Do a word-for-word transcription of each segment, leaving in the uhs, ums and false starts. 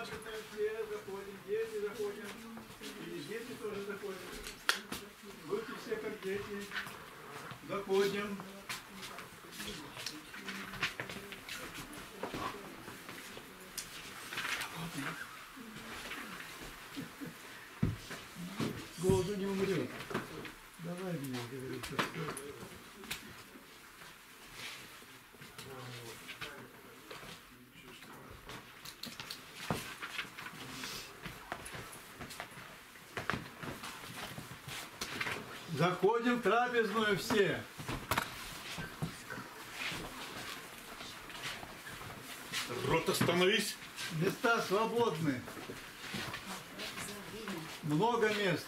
все заходим, дети заходят, и дети тоже заходят. Будьте все как дети. Заходим. Голоду не умрет. Давай меня, говорю, что. Заходим в трапезную все. Рот остановись. Места свободны. Много мест.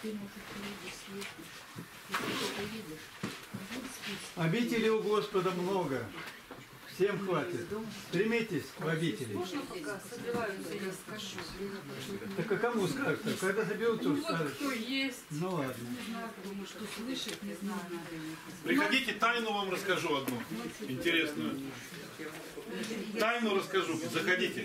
Обители у Господа много. Всем хватит. Стремитесь в обители. Можно пока собираются, я скажу. Так а кому скажешь? Когда соберутся, Ну вот скажешь. кто есть. Ну ладно. Не знаю, потому что слышит, не знаю. Приходите, тайну вам расскажу одну. Интересную. Тайну расскажу. Заходите.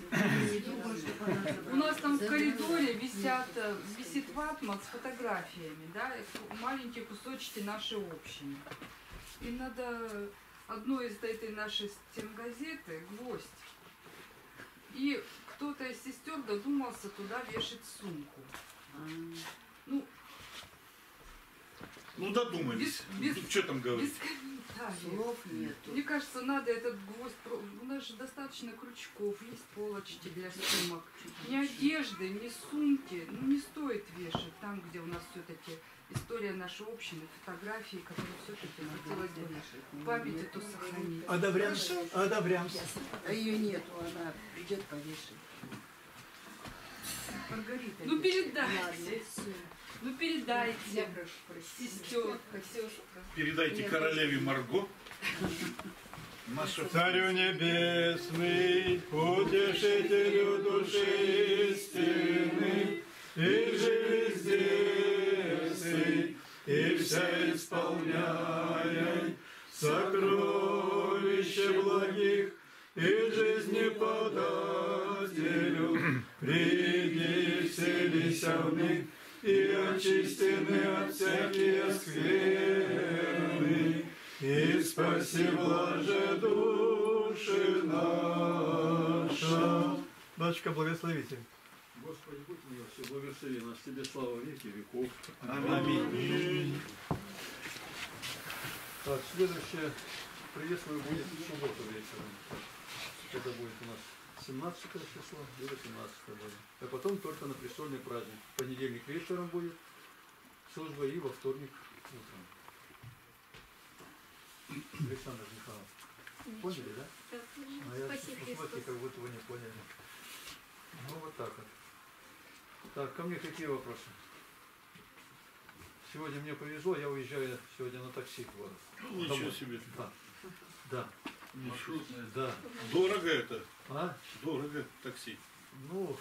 У нас там в коридоре висят, висит ватман с фотографиями, да, маленькие кусочки нашей общины. И надо одной из этой нашей стенгазеты гвоздь. И кто-то из сестер додумался туда вешать сумку. Ну, Ну додумались. Без- без- Что там говорить? без комментариев. Слов нету. Мне кажется, надо этот гвоздь... про- У нас же достаточно крючков, есть полочки для сумок. Ни одежды, ни сумки. Ну, не стоит вешать там, где у нас все-таки история нашей общины, фотографии, которые все-таки хотелось бы память эту сохранить. Одобрям. Одобрям. А ее нету, она придет повешать. Маргарита. Ну, вешает. передайте. Ладно, всё. Ну, передайте, Я прошу простить. сестер. Передайте королеве Марго. Наша Царю небесный, утешителю души истины, и же везде, и вся исполняй сокровища благих, и жизни подателю, приди вселися в них, и очистены от всякие скверны, и спаси блаже души наша. Батюшка, благословите. Господи, будь мне все, благослови нас, тебе слава веки веков. Аминь. Так, следующее приветствие будет в субботу вечером. Это будет у нас семнадцатое число и восемнадцатое будет. А потом только на престольный праздник. В понедельник вечером будет служба и во вторник утром. Александр Михайлович. Поняли, да? А я посмотрите, как будто вы не поняли. Ну вот так вот. Так, ко мне какие вопросы? Сегодня мне повезло, я уезжаю сегодня на такси к вам. Ничего Домой. себе. Да. Да. Маршрутное. Да. Дорого это. А? Дорого такси. Ну,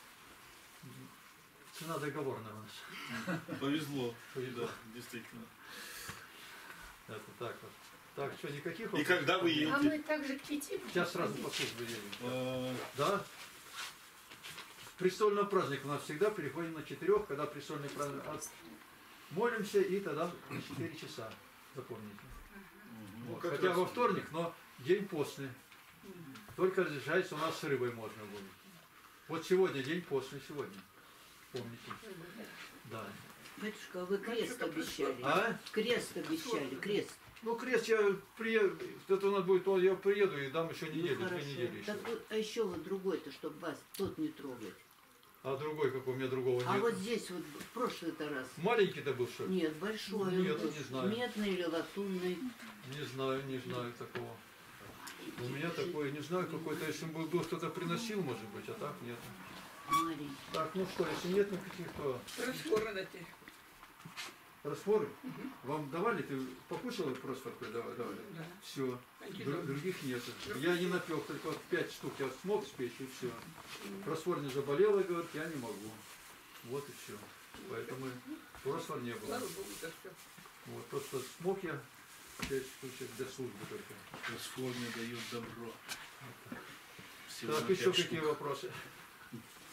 цена договорная у нас. Повезло. Повезло. Да, действительно. Это так вот. Так, что, никаких И вопросов? когда вы А едете? мы также к пяти. Сейчас сразу по службе едем. А, Да? Престольный праздник у нас всегда переходим на четырех, когда престольный праздник. От- Молимся и тогда на четыре часа. Запомните. ну, Вот. как Хотя раз. во вторник, но день постный. Только разрешается у нас с рыбой можно будет. Вот сегодня день постный, сегодня. Помните? Да. Батюшка, а вы крест обещали. А? Крест обещали, крест. Ну, крест я приеду, это у нас будет, то я приеду и дам еще неделю, Ну, две хорошо. недели еще. Так вот, а еще вот другой-то, чтобы вас тот не трогать. А другой, какой у меня другого А нет. вот здесь вот в прошлый-то раз. Маленький-то был, что ли? Нет, большой. Нет, он был. не знаю. Медный или латунный. Не знаю, не знаю такого. У меня такое, не знаю, какой-то, если бы был кто-то приносил, может быть, а так нет. Маленький. Так, ну что, если нет никаких, то... Растворы дайте. Растворы? Вам давали? Ты покушала просто такой? Давали. давали. Да. Все. Какие Дру- там? других нет. Я не напил, только вот пять штук я смог спечь и все. Раствор не заболела, говорит, я не могу. Вот и все. Поэтому раствор не было. Слава Богу, за что. Вот, просто смог я пять штучек для службы только. Расформе дает добро. Всего Так, на еще пять какие штук. вопросы?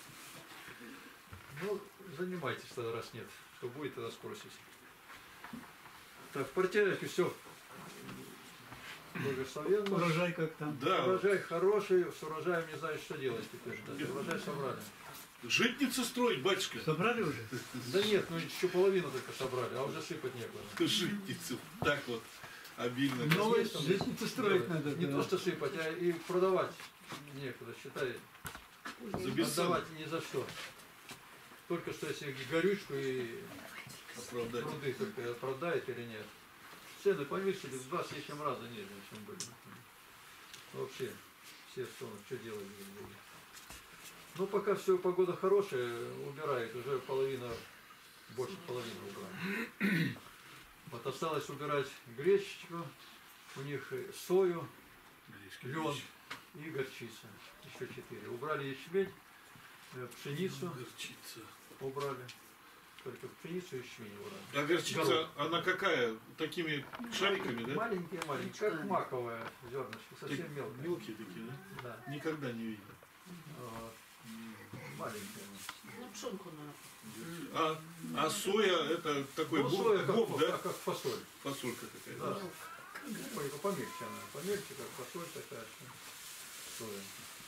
Ну, занимайтесь тогда, раз нет. Что будет, тогда спросите. Так, в Портяевке все благословенно. Урожай как там? Да, Урожай хороший, с урожаем не знаю, что делать теперь. Да, урожай собрали. житницу строить, батюшка. Собрали уже? Да нет, ну еще половину только собрали, а уже сыпать некуда. Житницу. Так вот, обильно. Новую Есть там житницу строить делать. надо. Не да. то что сыпать, а и продавать некуда, считай. За бесценок Отдавать ни за что. Только что если горючку и оправдать. труды только оправдает или нет. Цены повысили в два с лишним раза ниже, чем были. Вообще, все что, что делать будут. Ну, пока все, погода хорошая, убирает, уже половина, больше половины убрали. Вот осталось убирать гречечку, у них сою, лен и горчица. Еще четыре. Убрали ячмень, э, пшеницу Горчица. убрали. Только пшеницу и ячмень убрали. А горчица, Горох. она какая? Такими шариками, да? Маленькие, маленькие, как маковое зернышко, совсем мелкое. Мелкие такие, да? Да. Никогда не видел. Вот. Маленькие. На пшенку надо. А, а соя это такой Ну, боб, соя как, боб, да? как, как фасоль. Фасолька какая-то. Да. Ой, помельче она. Помельче, как фасоль такая. Соя.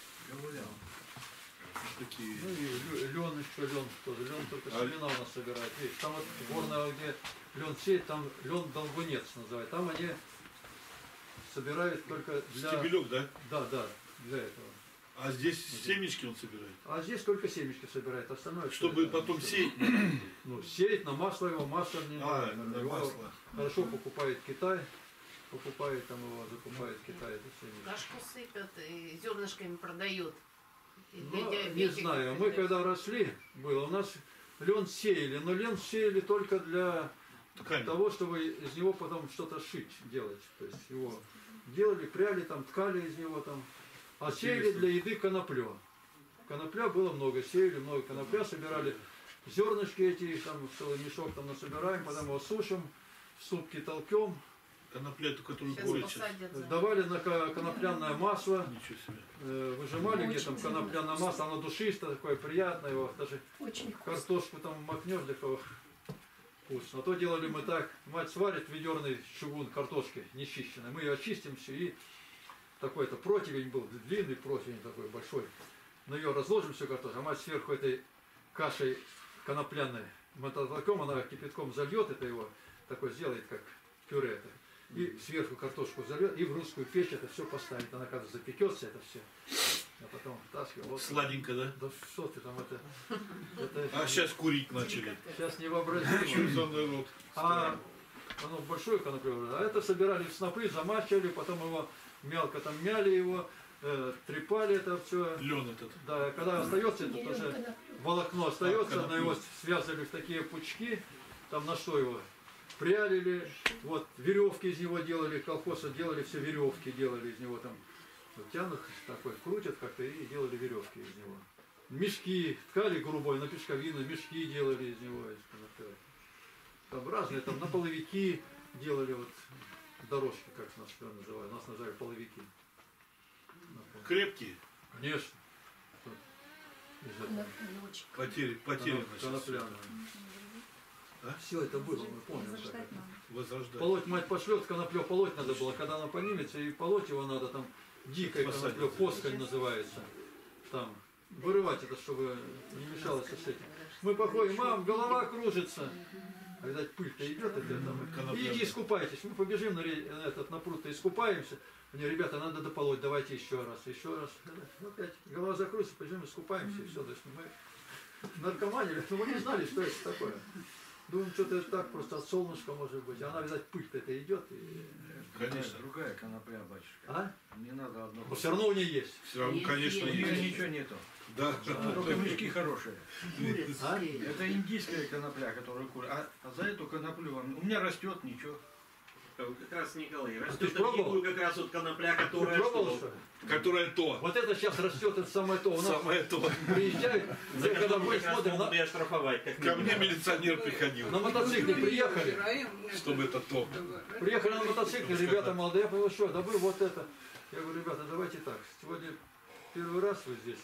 Такие. Ну и лен еще, лен тоже. Лен только А- семена у нас собирают. Видишь, там вот горная, где лен сеет, там лен долгунец называют. Там они собирают только для... Стебелек, да? Да, да, для этого. А здесь семечки он собирает. А здесь только семечки собирает, остальное... всё Чтобы это- потом всё. сеять. Ну, сеять на масло его, масло не А, надо. на Его масло. Хорошо покупает Китай, покупает там его, закупает Китай. это семечки. Кашку сыпят и зернышками продают. И для Ну, не диабетиков, знаю, и мы для- когда росли, было, у нас лен сеяли, но лен сеяли только для Ткань. того, чтобы из него потом что-то шить, делать. То есть его делали, пряли, там, ткали из него там. А сеяли Интересно. для еды коноплю. Конопля было много, сеяли много конопля, собирали зернышки эти, их там целый мешок там насобираем, потом его сушим, в супке толкем, Конопля, эту, которую Сейчас курят. посадят за- давали на ко- конопляное масло, Ничего себе. э, выжимали, где там конопляное масло, оно душистое, такое приятное, его даже Очень вкусно. картошку там макнешь, для кого вкусно. А то делали мы так, мать сварит ведерный чугун картошки нечищенной, мы ее очистим все и такой-то противень был, длинный противень такой большой. На ее разложим всю картошку, а мать сверху этой кашей конопляной мототолком, она кипятком зальет это его, такой сделает как пюре это. И сверху картошку зальет, и в русскую печь это все поставит. Она, кажется, запекется это все. А потом втаскивает. Вот. Сладенько, да? Да что ты там это... это А сейчас курить начали. сейчас Что невообразимо. за народ? А оно большое коноплю, а это собирали в снопы, замачивали, потом его мелко там мяли его, э, трепали это все. Лен этот. Да, когда остается, это Берем уже коноплю. волокно остается, коноплю. на его связывали в такие пучки, там на что его прялили, вот веревки из него делали, колхоза делали, все веревки делали из него там, вот тянут такой, крутят как-то и делали веревки из него. Мешки, ткали грубой, на пешковину, мешки делали из него. из конопля. Там разные, там на половики делали вот дорожки, как нас называют, нас называют половики. Крепкие. Конечно. Вот. Из этого. Коноплю очень. Потери, потери. Коноп- конопляная. А? Все это было, мы помним. как Возрождать это. надо. Возрождать. Полоть мать пошлет, коноплё полоть надо было, когда она поднимется, и полоть его надо там, дикое Посадить. коноплё, поскаль называется. Там, вырывать это, чтобы не мешалось с этим. Мы походим, мам, голова кружится. А видать, пыль-то идет, это там. Конопля. Иди искупайтесь. Мы побежим на, ре- на этот, на пруд и искупаемся. Мне, ребята, надо дополоть, давайте еще раз, еще раз. Опять голова закрутится, побежим, искупаемся, и все. То есть мы наркоманили, но мы не знали, что это такое. Думаем, что-то это так, просто от солнышка может быть. А она, видать, пыль-то это идет. И... Конечно. Другая конопля, батюшка. А? Не надо одно. Но все равно у нее есть. Все равно, Есть, конечно, У есть. нее есть. ничего нету. Да. Только мешки хорошие. Куриц А? сеяли. Это индийская конопля, которую курят. А, а за эту коноплю вам- у меня растет ничего. Как раз, Николай, ты растет пробовал? такую как раз вот конопля, Ты которая пробовал, что? что ли? Которая то. Вот это сейчас растет, это самое то. У нас Самое то. приезжают, За мы когда которую мы как раз смотрим, могут на, и оштрафовать. Как Ко мне минимум. милиционер приходил, на мотоцикле приехали. чтобы это то. Приехали на мотоцикле, ребята молодые, я говорю, что, да вы вот это. Я говорю, ребята, давайте так, сегодня первый раз вы здесь.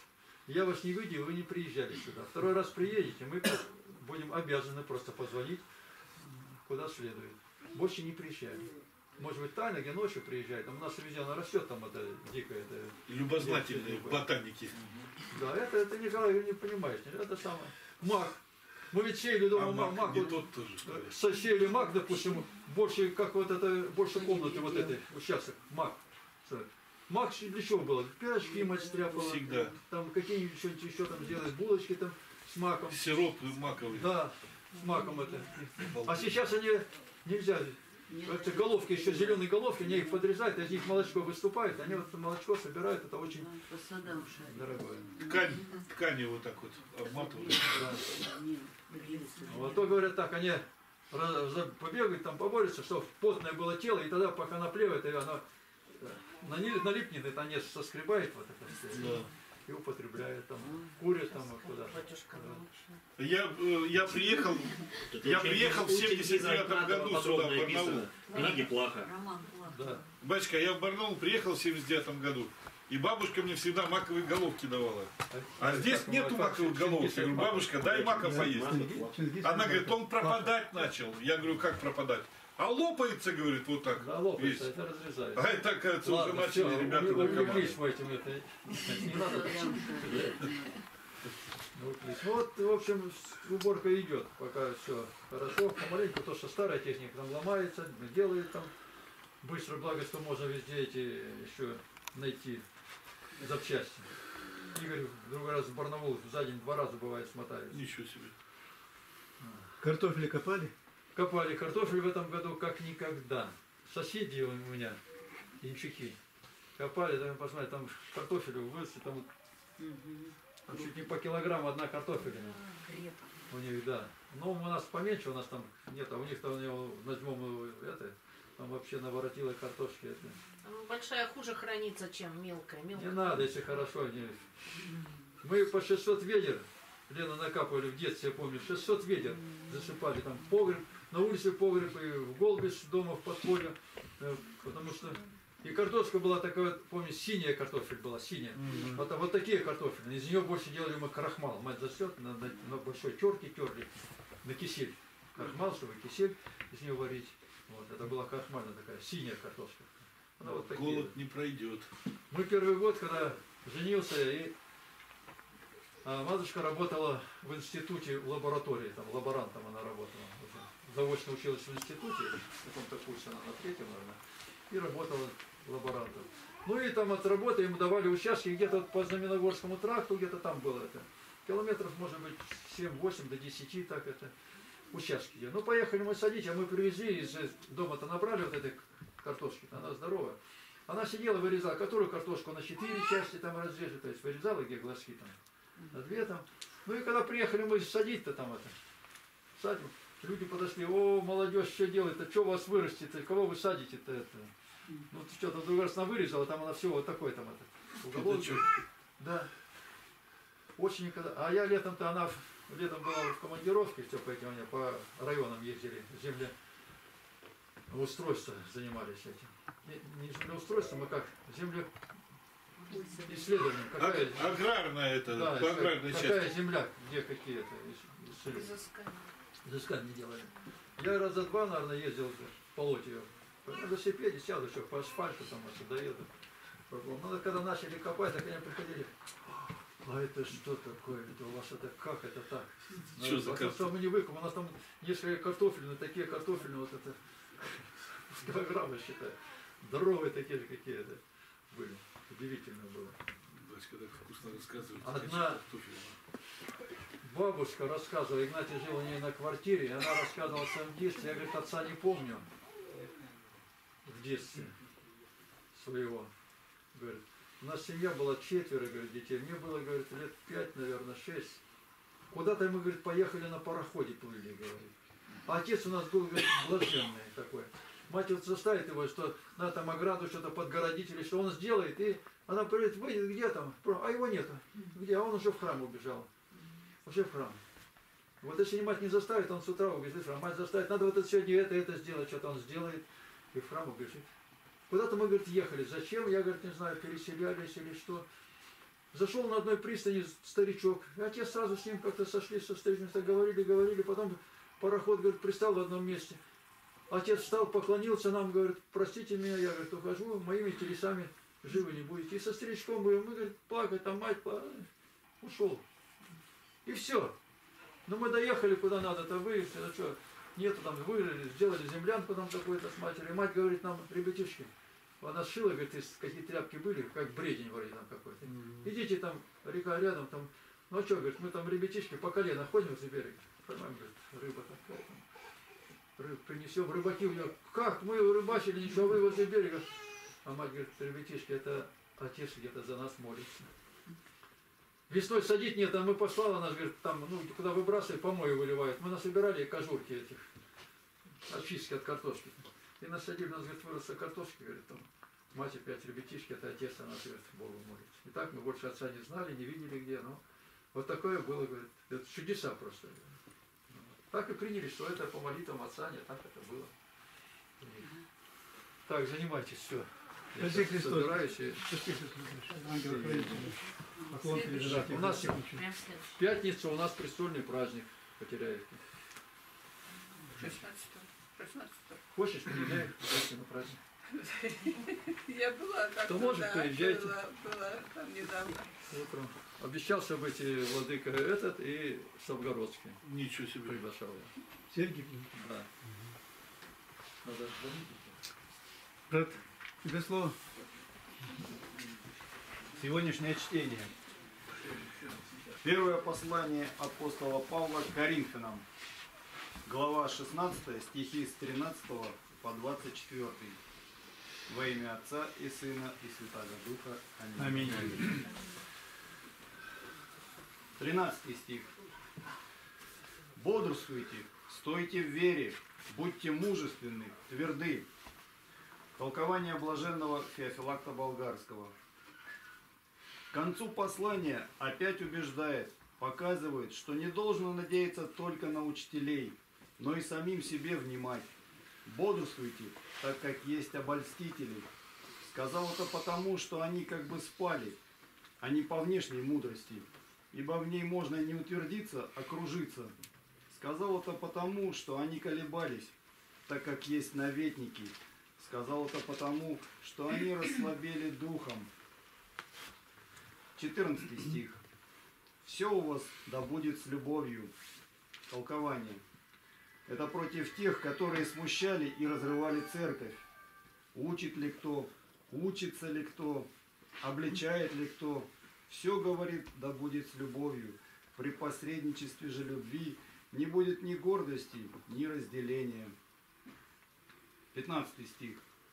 Я вас не видел, вы не приезжали сюда. Второй раз приедете, мы будем обязаны просто позвонить куда следует. Больше не приезжали. Может быть, тайно, где ночью приезжает, там у нас везде она растет, там это дикая. Это, Любознательные ботаники. да, это, это Николай, вы не понимаете, это самое. Мак. Мы ведь сеяли дома А мак, мак мак не вот, тот тоже. говорит. сосели мак, допустим, больше, как вот это, больше комнаты вот этой, участок, мак. Мак для чего было? Пирожки мать стряпала, Всегда. там какие-нибудь что-нибудь еще там сделать, булочки там с маком. Сироп маковый. Да, с маком это. А сейчас они нельзя. Это головки, еще зеленые головки, они их подрезают, из них молочко выступает, они вот молочко собирают, это очень дорогое. Ткань, ткани вот так вот обматывают. Да. Вот то говорят так, они раз- за- побегают, там поборются, что потное было тело, и тогда пока наплевает, и оно нани- налипнет, это они соскребает вот это все, Да. и употребляют там, курят там вот куда. Я, э, я приехал, Тут Я учебник- приехал в учебники семьдесят девятом Зарплатова году подробно сюда, в описано. Книги плохо. Да. батюшка, я в Барнаул приехал в семьдесят девятом году, и бабушка мне всегда маковые головки давала. А здесь Как, нету ну, а как, маковых головок. Я говорю, маков? бабушка, дай мака поесть. Она говорит, он пропадать начал. Я говорю, как пропадать? А лопается, говорит, вот так. Да, весь. лопается, это разрезается. А это, кажется, уже Ладно, начали все, ребята увлеклись наркоманы. мы этим, это не надо. Увлеклись. Ну вот, в общем, уборка идет, пока все хорошо. Помаленьку то, что старая техника там ломается, делает там быстро, благо, что можно везде эти еще найти запчасти. Игорь в другой раз в Барнаул за день два раза бывает смотается. Ничего себе. Картофель копали? Копали картофель в этом году как никогда. Соседи у меня, инчуки, копали, там, посмотрите, там картофелю вырастет, там, там чуть не по килограмму одна картофелина. У них, да. Но у нас поменьше, у нас там нет, а у них там у него возьмем это, там вообще наворотило картошки. Это. Большая хуже хранится, чем мелкая. Не Мелкая. надо, если хорошо. Не... Мы по шестьсот ведер, Лена, накапывали в детстве, я помню, шестьсот ведер засыпали там в погреб, на улице погреб и в Голбис дома в подполье, э, потому что и картошка была такая, помню, синяя картофель была, синяя. Mm-hmm. Вот, вот такие картофели. Из нее больше делали мы крахмал. Мать засет, на, на, на большой терке терли, на кисель. Крахмал, чтобы кисель из нее варить. Вот, это была крахмальная такая, синяя картошка. Она вот такие. Голод не пройдет. Мы первый год, когда женился, и а, матушка работала в институте, в лаборатории, там, лаборантом она работала. Заочно училась в институте, в каком-то курсе она на третьем, наверное, и работала лаборантом. Ну и там от работы ему давали участки где-то по Знаменогорскому тракту, где-то там было это. Километров, может быть, семь-восемь до десяти, так это, участки. Ну, поехали мы садить, а мы привезли из дома-то набрали вот этой картошки, она здоровая. Она сидела, вырезала, которую картошку на четыре части там разрежет, то есть вырезала, где глазки там, на две там. Ну и когда приехали мы садить-то там это, садим, люди подошли, о, молодежь, что делает-то, что у вас вырастет, кого вы садите-то это? Ну, что-то в другой раз она вырезала, там она все вот такой там это, уголок. Это чё? Да. Очень когда. А я летом-то, она в- летом была в командировке, все по этим, они по районам ездили, земле устройства занимались этим. Не, не землеустройством, а как земле исследованием. Какая, А- аграрная это, да, по аграрной какая части. земля, где какие-то ис- исследования. Изыскание. Изыскания делали. Я раза два, наверное, ездил по лоте. На велосипеде сяду, еще по асфальту там отсюда доеду. Ну, когда начали копать, так они приходили. А это что такое? Это у вас это как это так? Что за Потому картофель? что мы не выкопаем. У нас там несколько картофельные, такие картофельные, вот это с килограмма считаю. Здоровые такие же какие-то были. Удивительно было. Батюшка так вкусно рассказывает. Одна- Картофель. Бабушка рассказывала, Игнатий жил у нее на квартире, и она рассказывала о своем детстве. Я, говорит, отца не помню в детстве своего. Говорит, у нас семья была четверо, говорит, детей. Мне было, говорит, лет пять, наверное, шесть. Куда-то мы, говорит, поехали на пароходе плыли, говорит. А отец у нас был, говорит, блаженный такой. Мать вот заставит его, что надо там ограду что-то подгородить или что он сделает. И она говорит, выйдет, где там? А его нету. Где? А он уже в храм убежал. Уже в храм. Вот если мать не заставит, он с утра убежит в храм. Мать заставит, надо вот это сегодня это, это сделать, что-то он сделает. И в храм убежит. Куда-то мы, говорит, ехали. Зачем? Я, говорит, не знаю, переселялись или что. Зашел на одной пристани старичок, и отец сразу с ним как-то сошли со встречи, говорили, говорили, потом пароход, говорит, пристал в одном месте. Отец встал, поклонился нам, говорит, простите меня, я, говорит, ухожу, моими телесами живы не будете. И со старичком будем, мы, говорит, плакать, там мать, ушел. И все. Но мы доехали куда надо-то, выехали, ну что, нету там, вырыли, сделали землянку там какую-то с матерью. Мать говорит нам, ребятишки, она шила, говорит, из какие тряпки были, как бредень вроде там какой-то. Идите там, река рядом, там, ну а что, говорит, мы там ребятишки по колено ходим за берег. Понимаем, говорит, рыба такая там. Рыб принесем, рыбаки у нее, как, мы рыбачили, ничего, вы возле берега. А мать говорит, ребятишки, это отец где-то за нас молится. Весной садить нет, а мы послала, она говорит, там, ну, куда выбрасывай, помои выливают. Мы насобирали кожурки этих, очистки от картошки. И насадили, у нас, говорит, выросла картошка, говорит, там, мать опять, ребятишки, это отец, она, говорит, Богу молится. И так мы больше отца не знали, не видели где, но вот такое было, говорит, это чудеса просто. Так и приняли, что это по молитвам отца, не так это было. Так, занимайтесь, все. Я сейчас собираюсь и... У нас в пятницу у нас престольный праздник Потеряевки. шестнадцатого. Хочешь, приезжай на праздник. Я была так. То может, приезжайте. Была, была там недавно. Утром. Обещался быть и владыка этот, и Савгородский. Ничего себе. Приглашал я. Сергей, Да. Надо звонить. брат, тебе слово. Сегодняшнее чтение. Первое послание апостола Павла к Коринфянам. Глава шестнадцатая, стихи с тринадцатого по двадцать четвёртый. Во имя Отца и Сына и Святаго Духа. Аминь. Аминь. тринадцатый стих. Бодрствуйте, стойте в вере, будьте мужественны, тверды. Толкование блаженного Феофилакта Болгарского. К концу послания опять убеждает, показывает, что не должно надеяться только на учителей, но и самим себе внимать. Бодрствуйте, так как есть обольстители. Сказал это потому, что они как бы спали, а не по внешней мудрости, ибо в ней можно не утвердиться, а кружиться. Сказал это потому, что они колебались, так как есть наветники. Сказал это потому, что они расслабели духом. четырнадцатый стих. Все у вас да будет с любовью. Толкование. Это против тех, которые смущали и разрывали церковь. Учит ли кто, учится ли кто, обличает ли кто. Все, говорит, да будет с любовью. При посредничестве же любви не будет ни гордости, ни разделения. пятнадцатый стих.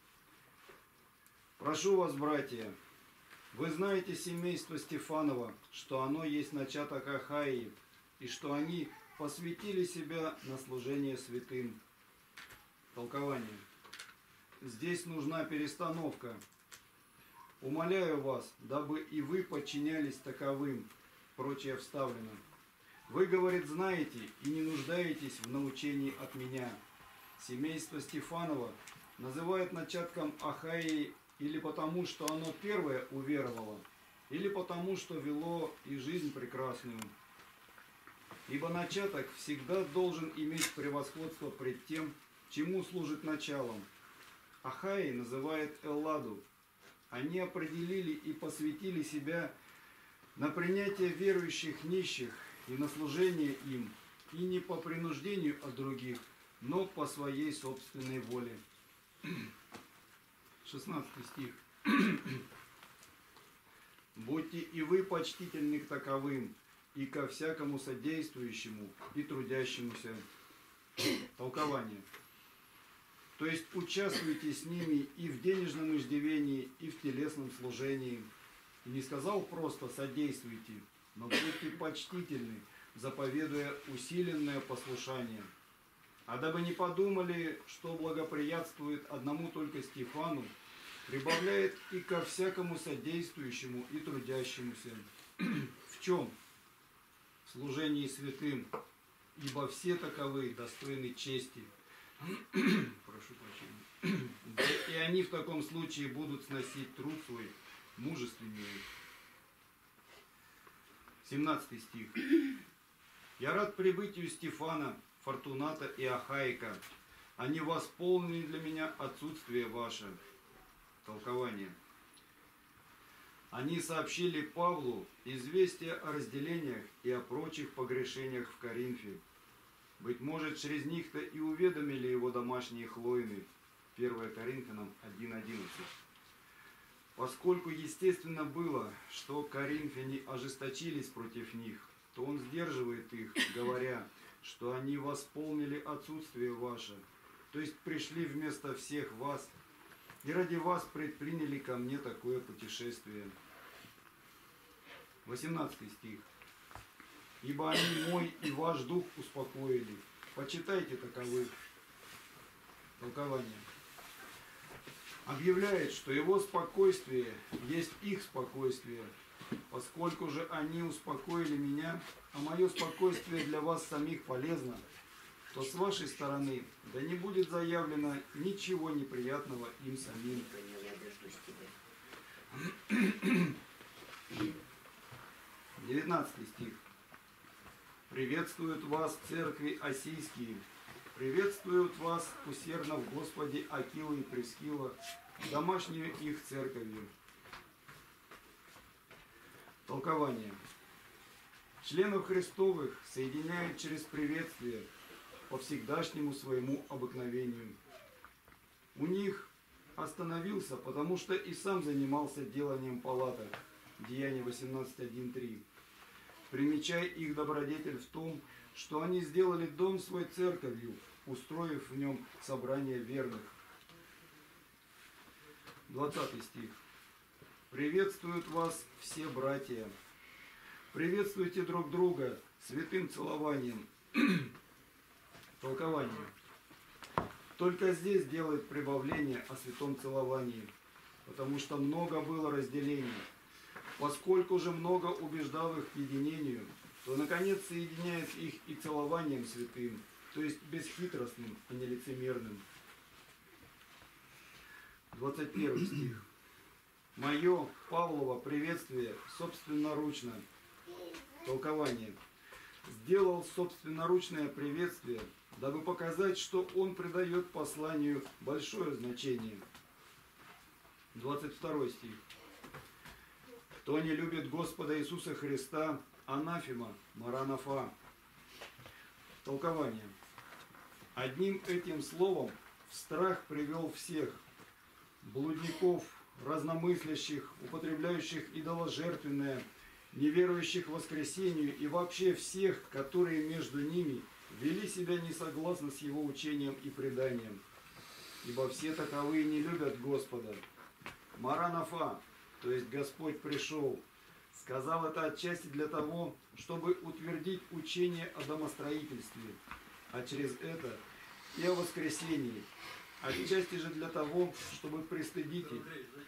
Прошу вас, братья, вы знаете семейство Стефанова, что оно есть начаток Ахаии, и что они посвятили себя на служение святым. Толкование. Здесь нужна перестановка. Умоляю вас, дабы и вы подчинялись таковым. Прочее вставлено. Вы, говорит, знаете и не нуждаетесь в научении от меня. Семейство Стефанова называют начатком Ахаии или потому, что оно первое уверовало, или потому, что вело и жизнь прекрасную. Ибо начаток всегда должен иметь превосходство пред тем, чему служит началом. Ахаи называет Элладу. Они определили и посвятили себя на принятие верующих нищих и на служение им, и не по принуждению от других, но по своей собственной воле. шестнадцатый стих. Будьте и вы почтительны к таковым, и ко всякому содействующему и трудящемуся. Толкование. То есть участвуйте с ними и в денежном иждивении, и в телесном служении. И не сказал просто содействуйте, но будьте почтительны, заповедуя усиленное послушание. А дабы не подумали, что благоприятствует одному только Стефану, прибавляет и ко всякому содействующему и трудящемуся. В чем? В служении святым, ибо все таковые достойны чести. Прошу прощения. И они в таком случае будут сносить труд свой мужественнее. семнадцатый стих. «Я рад прибытию Стефана, Фортуната и Ахаика. Они восполнили для меня отсутствие ваше». Толкование. Они сообщили Павлу известие о разделениях и о прочих погрешениях в Коринфе. Быть может, через них-то и уведомили его домашние хлоины. первое Коринфянам один одиннадцать. Поскольку естественно было, что коринфяне ожесточились против них, то он сдерживает их, говоря, что они восполнили отсутствие ваше, то есть пришли вместо всех вас, и ради вас предприняли ко мне такое путешествие. восемнадцатый стих. «Ибо они мой и ваш дух успокоили. Почитайте таковых». Толкование. Объявляет, что его спокойствие есть их спокойствие, поскольку же они успокоили меня, а мое спокойствие для вас самих полезно, то с вашей стороны да не будет заявлено ничего неприятного им самим. девятнадцатый стих. «Приветствуют вас церкви осийские, приветствуют вас усердно в Господе Акила и Прискила, домашнюю их церковью». Толкование. Членов Христовых соединяют через приветствие по всегдашнему своему обыкновению. У них остановился, потому что и сам занимался деланием палаток. Деяния восемнадцать один три. Примечай их добродетель в том, что они сделали дом свой церковью, устроив в нем собрание верных. двадцатый стих. «Приветствуют вас все братья. Приветствуйте друг друга святым целованием». Толкование. Только здесь делает прибавление о святом целовании, потому что много было разделений. Поскольку же много убеждал их к единению, то наконец соединяет их и целованием святым, то есть бесхитростным, а не лицемерным. двадцать первый стих. «Мое, Павлово, приветствие собственноручно». Толкование. «Сделал собственноручное приветствие, дабы показать, что он придает посланию большое значение». двадцать второй стих. «Кто не любит Господа Иисуса Христа, анафема, маранафа». Толкование. Одним этим словом в страх привел всех блудников, разномыслящих, употребляющих идоложертвенное, неверующих воскресению и вообще всех, которые между ними вели себя несогласно с его учением и преданием. Ибо все таковые не любят Господа. Маранафа, то есть Господь пришел, сказал это отчасти для того, чтобы утвердить учение о домостроительстве, а через это и о воскресении, отчасти же для того, чтобы пристыдить их.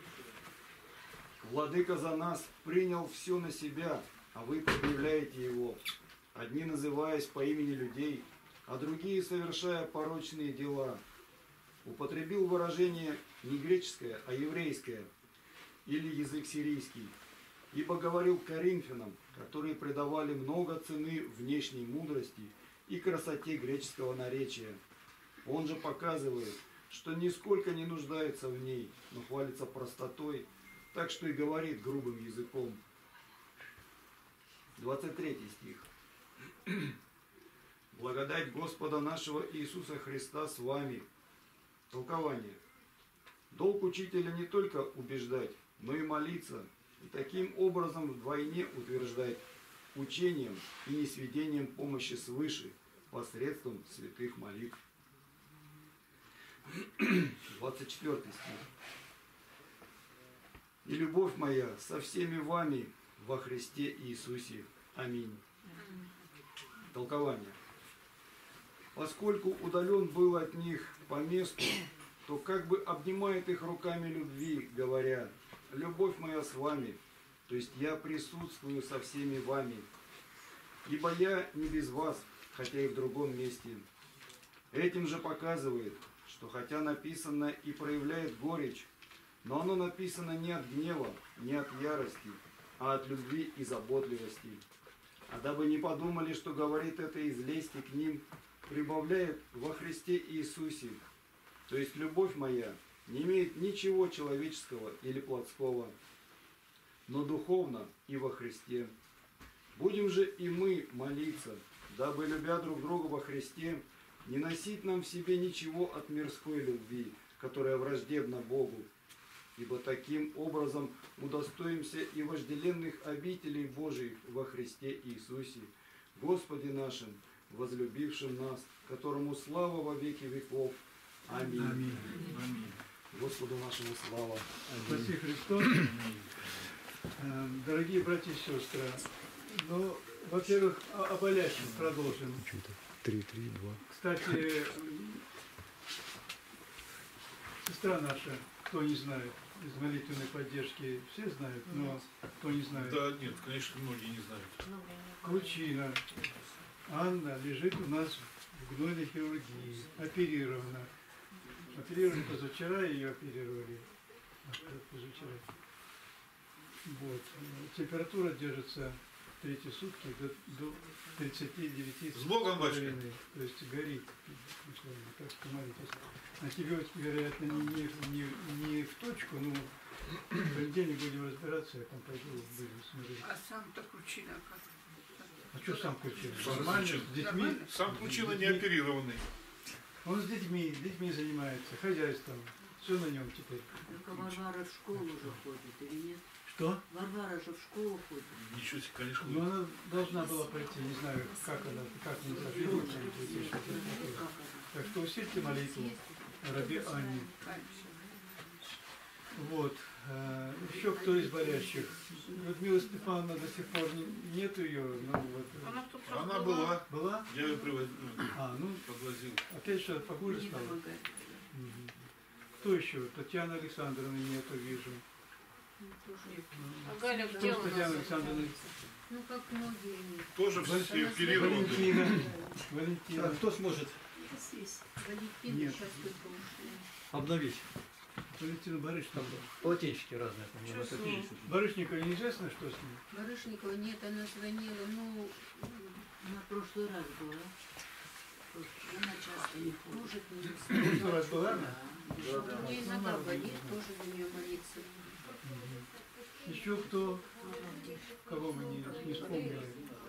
Владыка за нас принял все на себя, а вы предъявляете его, одни называясь по имени людей, а другие совершая порочные дела. Употребил выражение не греческое, а еврейское, или язык сирийский, ибо говорил коринфянам, которые придавали много цены внешней мудрости и красоте греческого наречия. Он же показывает, что нисколько не нуждается в ней, но хвалится простотой, так что и говорит грубым языком. двадцать третий стих. «Благодать Господа нашего Иисуса Христа с вами». Толкование. Долг учителя не только убеждать, но и молиться, и таким образом вдвойне утверждать учением и несведением помощи свыше посредством святых молитв. двадцать четвёртый стих. «И любовь моя со всеми вами во Христе Иисусе. Аминь». Толкование. Поскольку удален был от них по месту, то как бы обнимает их руками любви, говоря: «Любовь моя с вами», то есть я присутствую со всеми вами, ибо я не без вас, хотя и в другом месте. Этим же показывает, что хотя написано и проявляет горечь, но оно написано не от гнева, не от ярости, а от любви и заботливости. А дабы не подумали, что говорит это из лести к ним, прибавляет во Христе Иисусе. То есть любовь моя не имеет ничего человеческого или плотского, но духовно и во Христе. Будем же и мы молиться, дабы, любя друг друга во Христе, не носить нам в себе ничего от мирской любви, которая враждебна Богу, ибо таким образом удостоимся и вожделенных обителей Божиих во Христе Иисусе, Господе нашим, возлюбившим нас, которому слава во веки веков. Аминь. Аминь. Аминь. Господу нашему слава. Спаси Христос. Э, Дорогие братья и сестры, ну, во-первых, о, о болящих продолжим. три, три, два. Кстати, сестра наша, кто не знает, из молитвенной поддержки все знают, но кто не знает. Да, нет, конечно, многие не знают. Кручина Анна лежит у нас в гнойной хирургии, оперирована. Оперировали позавчера, ее оперировали. Позавчера. Вот. Температура держится третьи сутки до, до тридцати девяти. С Богом, батюшка. То есть горит. Условно, так что молитесь. Антибиотики, вероятно, не, не, не, не в точку, но в понедельник будем разбираться, я там пойду, будем смотреть. А сам-то Кручина как? А что сам Кручина? Сам Нормально, Кручина. с детьми. Сам Кручина не оперированный. Он с детьми, детьми занимается, хозяйством. Все на нем теперь. Только Варвара в школу уже ходит, или нет? Что? Варвара же в школу ходит. Ничего себе, конечно. Ну, она должна была пойти, не знаю, как она, как не заживет, там, дети, что-то такое. Так что усильте молитву Раби Анне. Вот. Э, еще кто из болящих? Людмила Степановна до сих пор не- нет ее. Ну, вот. Она тут раз Она была. Была? Я ее привозил, А, ну, подвозил. опять что похуже Не стало. помогает. Мгм. Кто еще? Татьяна Александровна нету, вижу. Ну, тоже. А Галя Кто где с у Татьяной нас? Александровной? Ну, как многие они. Тоже все оперированные. Валентина. Валентина. Кто сможет Здесь. Валентина Нет. сейчас только ушли. обновить? Валентина Барышникова. Полотенчики разные, по-моему, Что это с ней? пишется. Барышникова неизвестно, что с ним? Барышникова нет, она звонила, ну, на прошлый раз была. Она часто не кружит, не Прошлый раз была она? Да. У нее нога болит, тоже за нее молиться. Еще кто? Кого мы не, не вспомнили?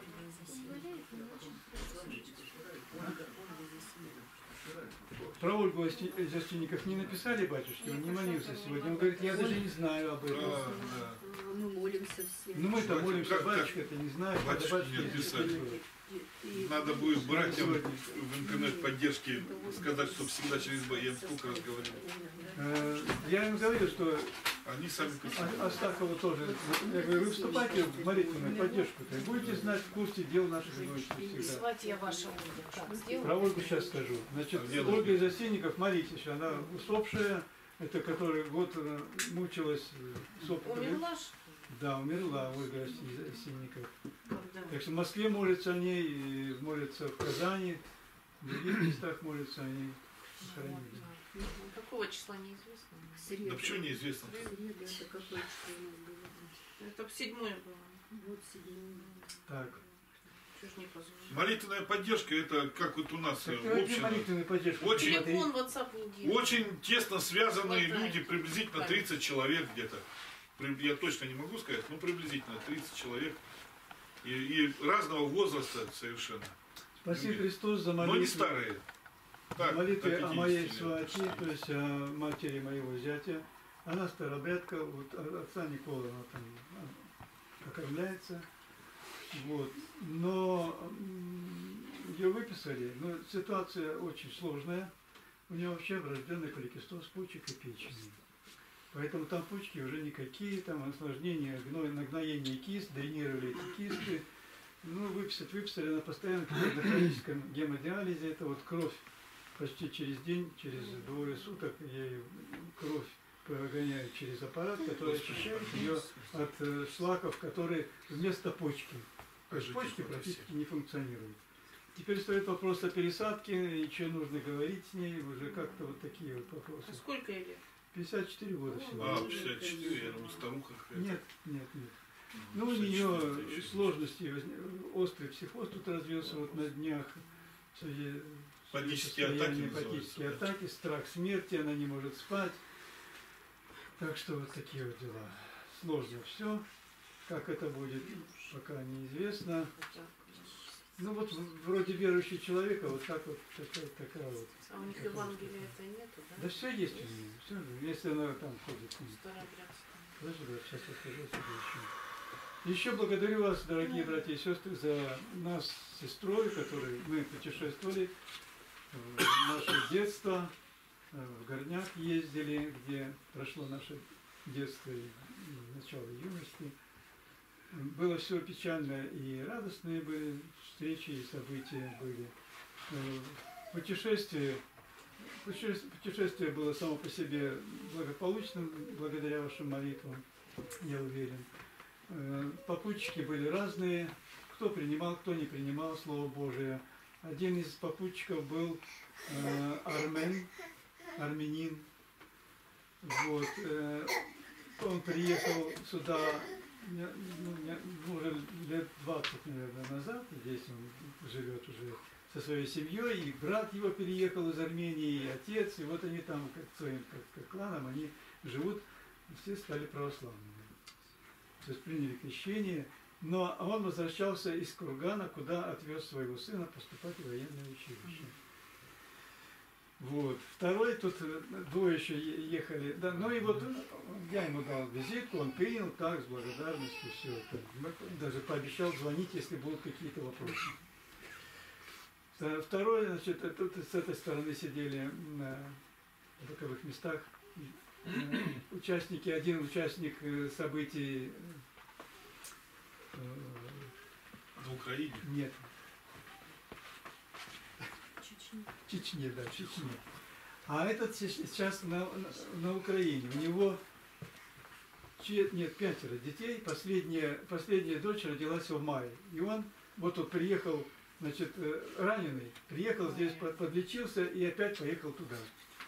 Про Ольгу Ости- Застенников не написали, батюшки? Он не молился сегодня. Он говорит, я даже не знаю об этом. Да, да. Мы молимся все. Ну мы-то Батюшка, молимся, как так? батюшка это не знает. Батюшки надо не написали. написать. Надо будет братьям в интернет-поддержке сказать, что всегда через Б. Я им сколько раз говорил. Э, Я им говорю, что Они сами писали. А- Астахову тоже. Я говорю, вы вступайте в молитвенную поддержку. И будете знать в курсе дел наших будете всегда. Звать я вашего. Так, сделаю. Про Ольгу сейчас скажу. Значит, А где Ольга из Осинников, молитесь, она усопшая, это которая год э, мучилась э, с опытом. Умерла ж? Да, умерла Ольга из Осинников. Когда? Так что в Москве молятся о ней, и молятся в Казани, в других местах молятся о ней. Хоронили. Какого числа неизвестно? Среда. Да почему неизвестно? Среда, это какое число у нас было? Это в седьмое было. Вот седьмое. Так. Чего ж не позвонил? Молитвенная поддержка, это как вот у нас Так, э, давайте община. молитвенную поддержку. Очень- посмотри. Телефон, WhatsApp не делает. Очень тесно связанные Хватает. люди, приблизительно тридцать человек где-то. При- Я точно не могу сказать, но приблизительно тридцать человек. И, и разного возраста совершенно. Спаси Христос за Но молитву. не старые. Так, молитве до о моей пятидесяти лет. свати, то есть о матери моего зятя. Она старобрядка, вот о- отца Никола она там а, окормляется. Вот. Но м, ее выписали, но ситуация очень сложная. У нее вообще врожденный поликистоз почек и печени. Поэтому там почки уже никакие, там осложнения, гной, нагноение кист, дренировали эти кисты. Ну, выписать, выписали, она постоянно на хроническом гемодиализе, это вот кровь почти через день, через двое суток ей кровь прогоняют через аппарат, который очищает ее от э, шлаков, которые вместо почки. То есть Скажите, почки вот практически не функционируют. Теперь стоит вопрос о пересадке, и что нужно говорить с ней, уже как-то вот такие вот А вопросы. сколько ей лет? пятьдесят четыре года всего. А, пятьдесят четыре, я думаю, старуха какая-то. Нет, нет, нет. Ну, у Что нее еще- еще- сложности, возник- острый психоз тут развился вот на днях. в связи с Панические состоянием, атаки панические называются, да? атаки, страх смерти, она не может спать. Так что вот такие вот дела. Сложно все. Как это будет, пока неизвестно. Ну вот в- вроде верующий человек, а вот так вот такая, такая вот. А у них Евангелия это нету, да? Да все есть у нее, все, если она там ходит. Старообрядская. Подожди, брат, сейчас расскажу о себе еще. Еще благодарю вас, дорогие братья и сестры, за нас с сестрой, которые мы путешествовали в наше детство, э, в Горняк ездили, где прошло наше детство и и начало юности. Было все печально и радостные были встречи и события были. Э, Путешествие, путешествие, путешествие было само по себе благополучным, благодаря вашим молитвам, я уверен. Э, Попутчики были разные, кто принимал, кто не принимал Слово Божие. Один из попутчиков был э, армен, армянин. Вот. э, Он приехал сюда не- ну, не- ну, уже лет двадцать, наверное, назад. Здесь он живет уже со своей семьей, и брат его переехал из Армении, и отец, и вот они там, как своим как, как кланом, они живут, все стали православными. То есть приняли крещение, но он возвращался из Кургана, куда отвез своего сына поступать в военное училище. Вот. Второй, тут э, двое еще е- ехали. Да, ну и вот э, я ему дал визитку, он принял так, с благодарностью, все это. Даже пообещал звонить, если будут какие-то вопросы. Вта- Второй, значит, э, тут с этой стороны сидели на боковых местах э, участники, один участник э, событий, э, В Украине. нет, Чечня. в Чечне, да, в Чечне. А этот се- сейчас на, на, на Украине. У него че- нет, пятеро детей. Последняя, последняя дочь родилась в мае. И он, вот он приехал, значит, э, раненый, приехал здесь, по- подлечился и опять поехал туда.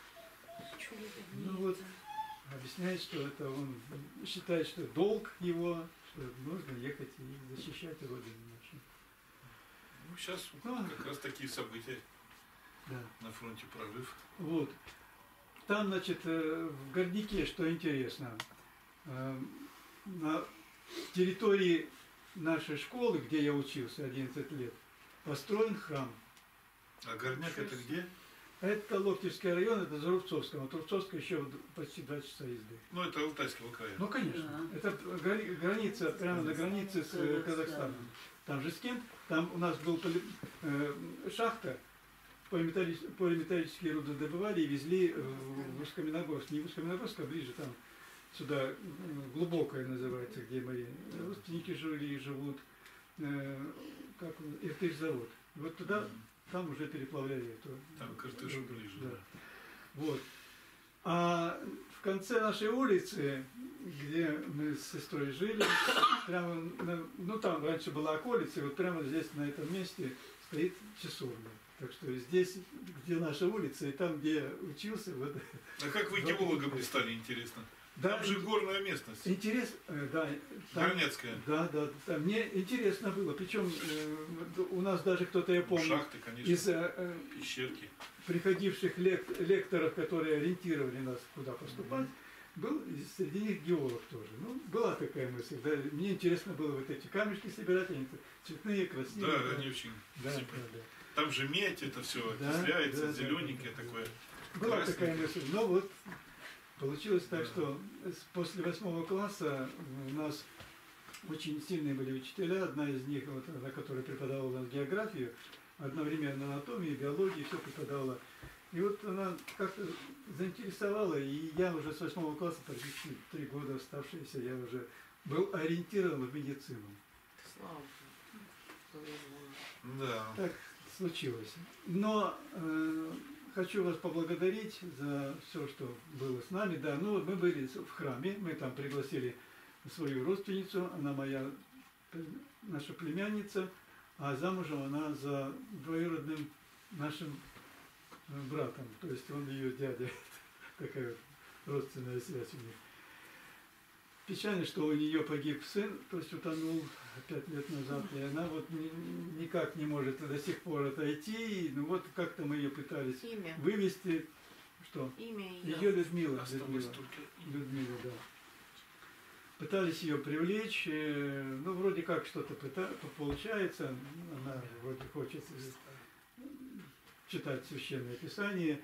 Ну вот, объясняет, что это он считает, что долг его, что нужно ехать и защищать Родину нашу. Ну, сейчас Ну, как раз такие события да. на фронте, прорыв. Вот. Там, значит, э, в Горняке, что интересно, э, на территории нашей школы, где я учился одиннадцать лет, построен храм. А Горняк это где? Это Локтевский район, это за Рубцовском. От Рубцовска еще почти два часа езды. Ну, это Алтайского края. Ну, конечно. Это грани- граница, прямо на границе с э, Казахстаном. Там же с кем? Там у нас был поли- э, шахта, полиметаллис- полиметаллические руды добывали и везли э, в Усть-Каменогорск. Не в Усть-Каменогорск, а ближе там, сюда, э, глубокое называется, где мои родственники жили и живут. Э, как он, Иртыш-завод. И вот туда, там уже переплавляли эту. Там к Иртышу руду, ближе, да. да. Вот. А в конце нашей улицы, где мы с сестрой жили, прямо, на- ну там раньше была околица, и вот прямо здесь, на этом месте, стоит часовня. Так что здесь, где наша улица, и там, где я учился, вот. А как вы геологом не стали, интересно? Да, Там же горная местность. интерес, э, да, там- Горняцкая. да, да, да, мне интересно было, причем э, у нас даже кто-то, я помню, Шахты, конечно, из э, э, пещерки. приходивших лек- лекторов, которые ориентировали нас, куда поступать, был и среди них геолог тоже. Ну, была такая мысль. Да, мне интересно было вот эти камешки собирать, они цветные, красивые. Да, они очень да, да, красивые. да. Там же медь, это все Да, окисляется, да, да, зелененькое да, да. такое. Была Красненькое. такая мысль. Но вот получилось так, Да. что с- после восьмого класса у нас очень сильные были учителя. Одна из них, вот, она, которая преподавала у нас географию, одновременно анатомию, биологию, все преподавала. И вот она как-то заинтересовала, и я уже с восьмого класса, практически три года оставшиеся, я уже был ориентирован в медицину. Слава Богу. Повезло. Да. Так случилось. Но э, хочу вас поблагодарить за все, что было с нами. Да, ну мы были в храме, мы там пригласили свою родственницу, она моя, э, наша племянница, а замужем она за двоюродным нашим э, братом, то есть он ее дядя, такая вот родственная связь у них. печально, что у нее погиб сын, то есть утонул пять лет назад, и она вот ни- никак не может до сих пор отойти. И, ну вот как-то мы ее пытались Имя. вывести. Что? Имя ее. Ее Людмила. Осталось Людмила. только Людмила, да. Пытались ее привлечь, э, ну вроде как что-то пыта- получается, она вроде хочет э, читать Священное Писание.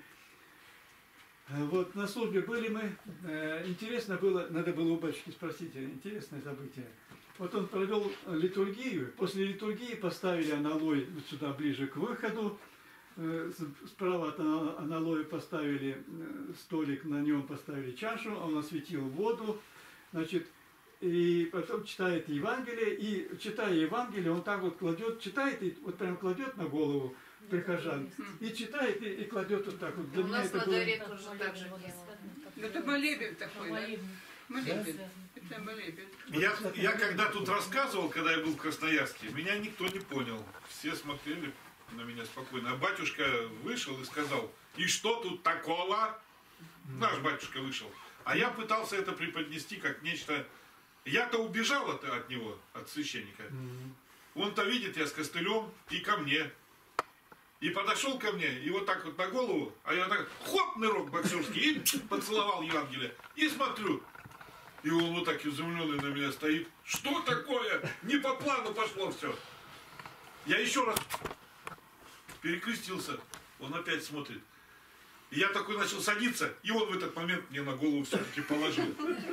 Э, Вот на службе были мы, э, интересно было, надо было у батюшки спросить, э, интересное событие. Вот он провел литургию, после литургии поставили аналой вот сюда ближе к выходу, Э, с- справа от ана- аналоя поставили э, столик, на нем поставили чашу, он осветил воду, значит, и потом читает Евангелие, и читая Евангелие, он так вот кладет, читает, и вот прям кладет на голову прихожан, и читает, и, и кладет вот так вот. Для У меня нас это во было... дворе тоже так же делают. Это молебен такой, да? Молебен. Да. Это молебен. Я, я когда тут рассказывал, когда я был в Красноярске, меня никто не понял. Все смотрели на меня спокойно. А батюшка вышел и сказал, и что тут такого? Наш батюшка вышел. А я пытался это преподнести как нечто... Я-то убежал от, от него, от священника. Мгм. Он-то видит, я с костылем, и ко мне. И подошел ко мне, и вот так вот на голову, а я так, хоп, нырок боксерский, и поцеловал Евангелие. И смотрю, и он вот так изумленный на меня стоит. Что такое? Не по плану пошло все. Я еще раз перекрестился, он опять смотрит. И я такой начал садиться, и он в этот момент мне на голову все-таки положил.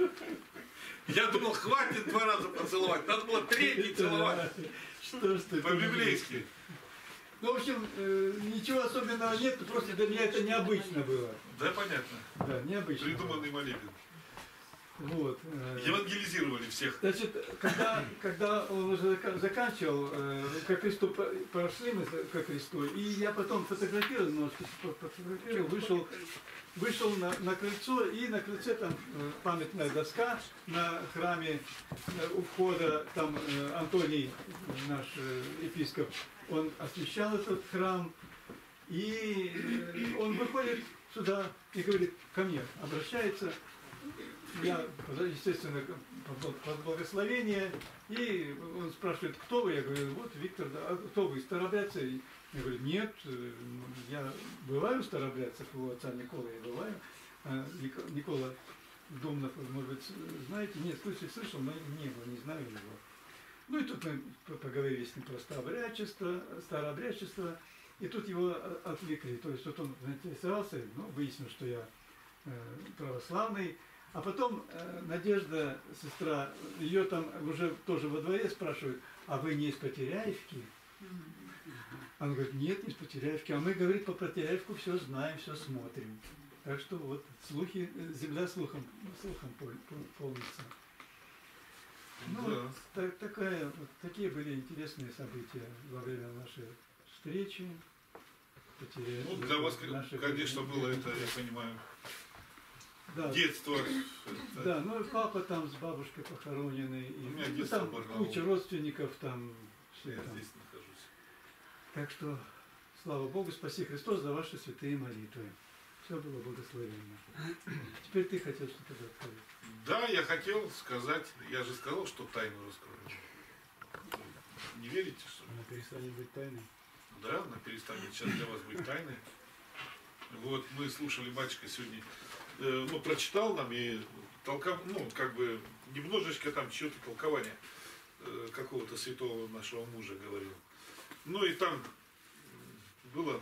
Я думал, хватит два раза поцеловать, надо было третий целовать. Что ж ты? По-библейски. Ну, в общем, э, ничего особенного нет, просто для меня это необычно было. Да, понятно. Да, необычно. Придуманный молебен. Вот. э, Евангелизировали всех. Значит, когда, когда он уже зака- заканчивал, э, ко Христу по- прошли мы за- ко Христу, и я потом фотографировал, немножко фо- фотографировал, вышел, вышел на, на крыльцо, и на крыльце там э, памятная доска на храме э, у входа, там э, Антоний, наш э, епископ, он освящал этот храм, и э, он выходит сюда и говорит ко мне, обращается. Я, естественно, под под благословение, и он спрашивает, кто вы? Я говорю, вот Виктор, да, а кто вы, старобрядцы? Я говорю, нет, э, я бываю в старобрядцах, у отца Никола я бываю. А Ник- Никола Домнов, вы, может быть, знаете? Нет, слышал, слышал, но не было, не знаю его. Ну и тут мы п- поговорили с ним про старообрядчество, старообрядчество, и тут его о- отвлекли. То есть вот он заинтересовался, ну, выяснил, что я э, православный. А потом э, Надежда, сестра, ее там уже тоже во дворе спрашивают, а вы не из Потеряевки? Она говорит, нет, не из Потеряевки. А мы, говорит, по Потеряевку все знаем, все смотрим. Так что вот слухи, э, земля слухом, слухом пол- пол- полнится. Ну, Да. вот так- такая, вот такие были интересные события во время нашей встречи. Потеря- Ну, для вас, наших- конечно, было это, я понимаю, Да. детство. Это- Да, ну и папа там с бабушкой похоронены, и У меня ну, детство там Барнаул. куча родственников там, все Я там. здесь нахожусь. Так что, слава Богу, спаси Христос за ваши святые молитвы. Все было благословенно. Теперь ты хотел что-то сказать. Да, я хотел сказать, я же сказал, что тайну раскрою. Не верите, что ли? Она перестанет быть тайной. Да, она перестанет сейчас для вас быть тайной. Вот мы слушали, батюшка сегодня, э, ну, прочитал нам и толков, ну, как бы, немножечко там чье-то толкование э, какого-то святого нашего мужа говорил. Ну и там м, было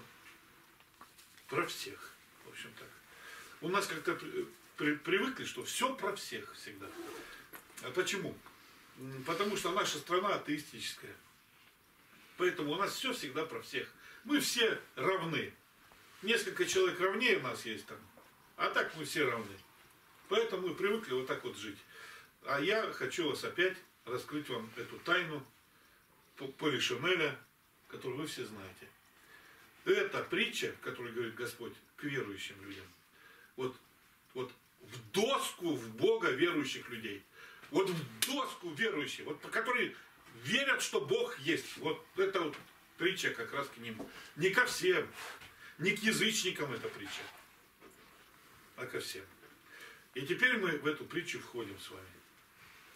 про всех, в общем так. У нас как-то при- при- привыкли, что все про всех всегда. А почему? М, Потому что наша страна атеистическая. Поэтому у нас все всегда про всех. Мы все равны. Несколько человек равнее нас есть там. А так мы все равны. Поэтому мы привыкли вот так вот жить. А я хочу вас опять раскрыть вам эту тайну Поли Шанеля, которую вы все знаете. Это притча, которую говорит Господь к верующим людям. Вот, вот в доску в Бога верующих людей. Вот в доску верующих, вот, которые верят, что Бог есть. Вот это вот притча как раз к ним. Не ко всем, не к язычникам эта притча, а ко всем. И теперь мы в эту притчу входим с вами.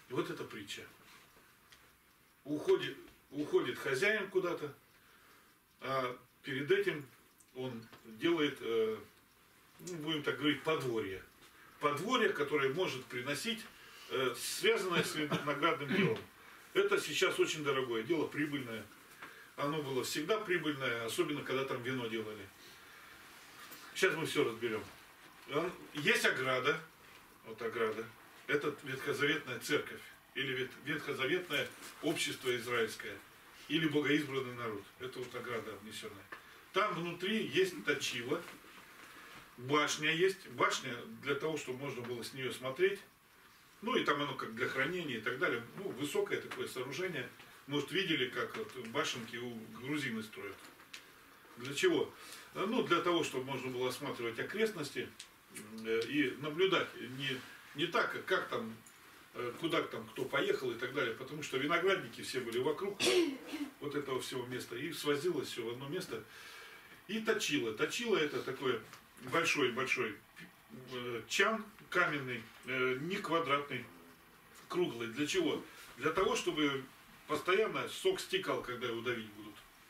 И вот эта притча. Уходит, уходит хозяин куда-то, а перед этим он делает, э, ну, будем так говорить, подворье. Подворье, которое может приносить, э, связанное с виноградным делом. Это сейчас очень дорогое дело, прибыльное. Оно было всегда прибыльное, особенно когда там вино делали. Сейчас мы все разберем. Есть ограда, вот ограда, это ветхозаветная церковь, или ветхозаветное общество израильское, или богоизбранный народ. Это вот ограда обнесенная. Там внутри есть точило, башня есть, башня для того, чтобы можно было с нее смотреть. Ну и там оно как для хранения и так далее. Ну, высокое такое сооружение. Может, видели, как вот башенки у грузины строят. Для чего? Ну, для того, чтобы можно было осматривать окрестности и наблюдать не, не так, как, как там, куда там кто поехал и так далее. Потому что виноградники все были вокруг вот этого всего места. И свозилось все в одно место. И точило. Точило это такой большой-большой чан каменный, не квадратный, круглый. Для чего? Для того, чтобы постоянно сок стекал, когда его давить будут.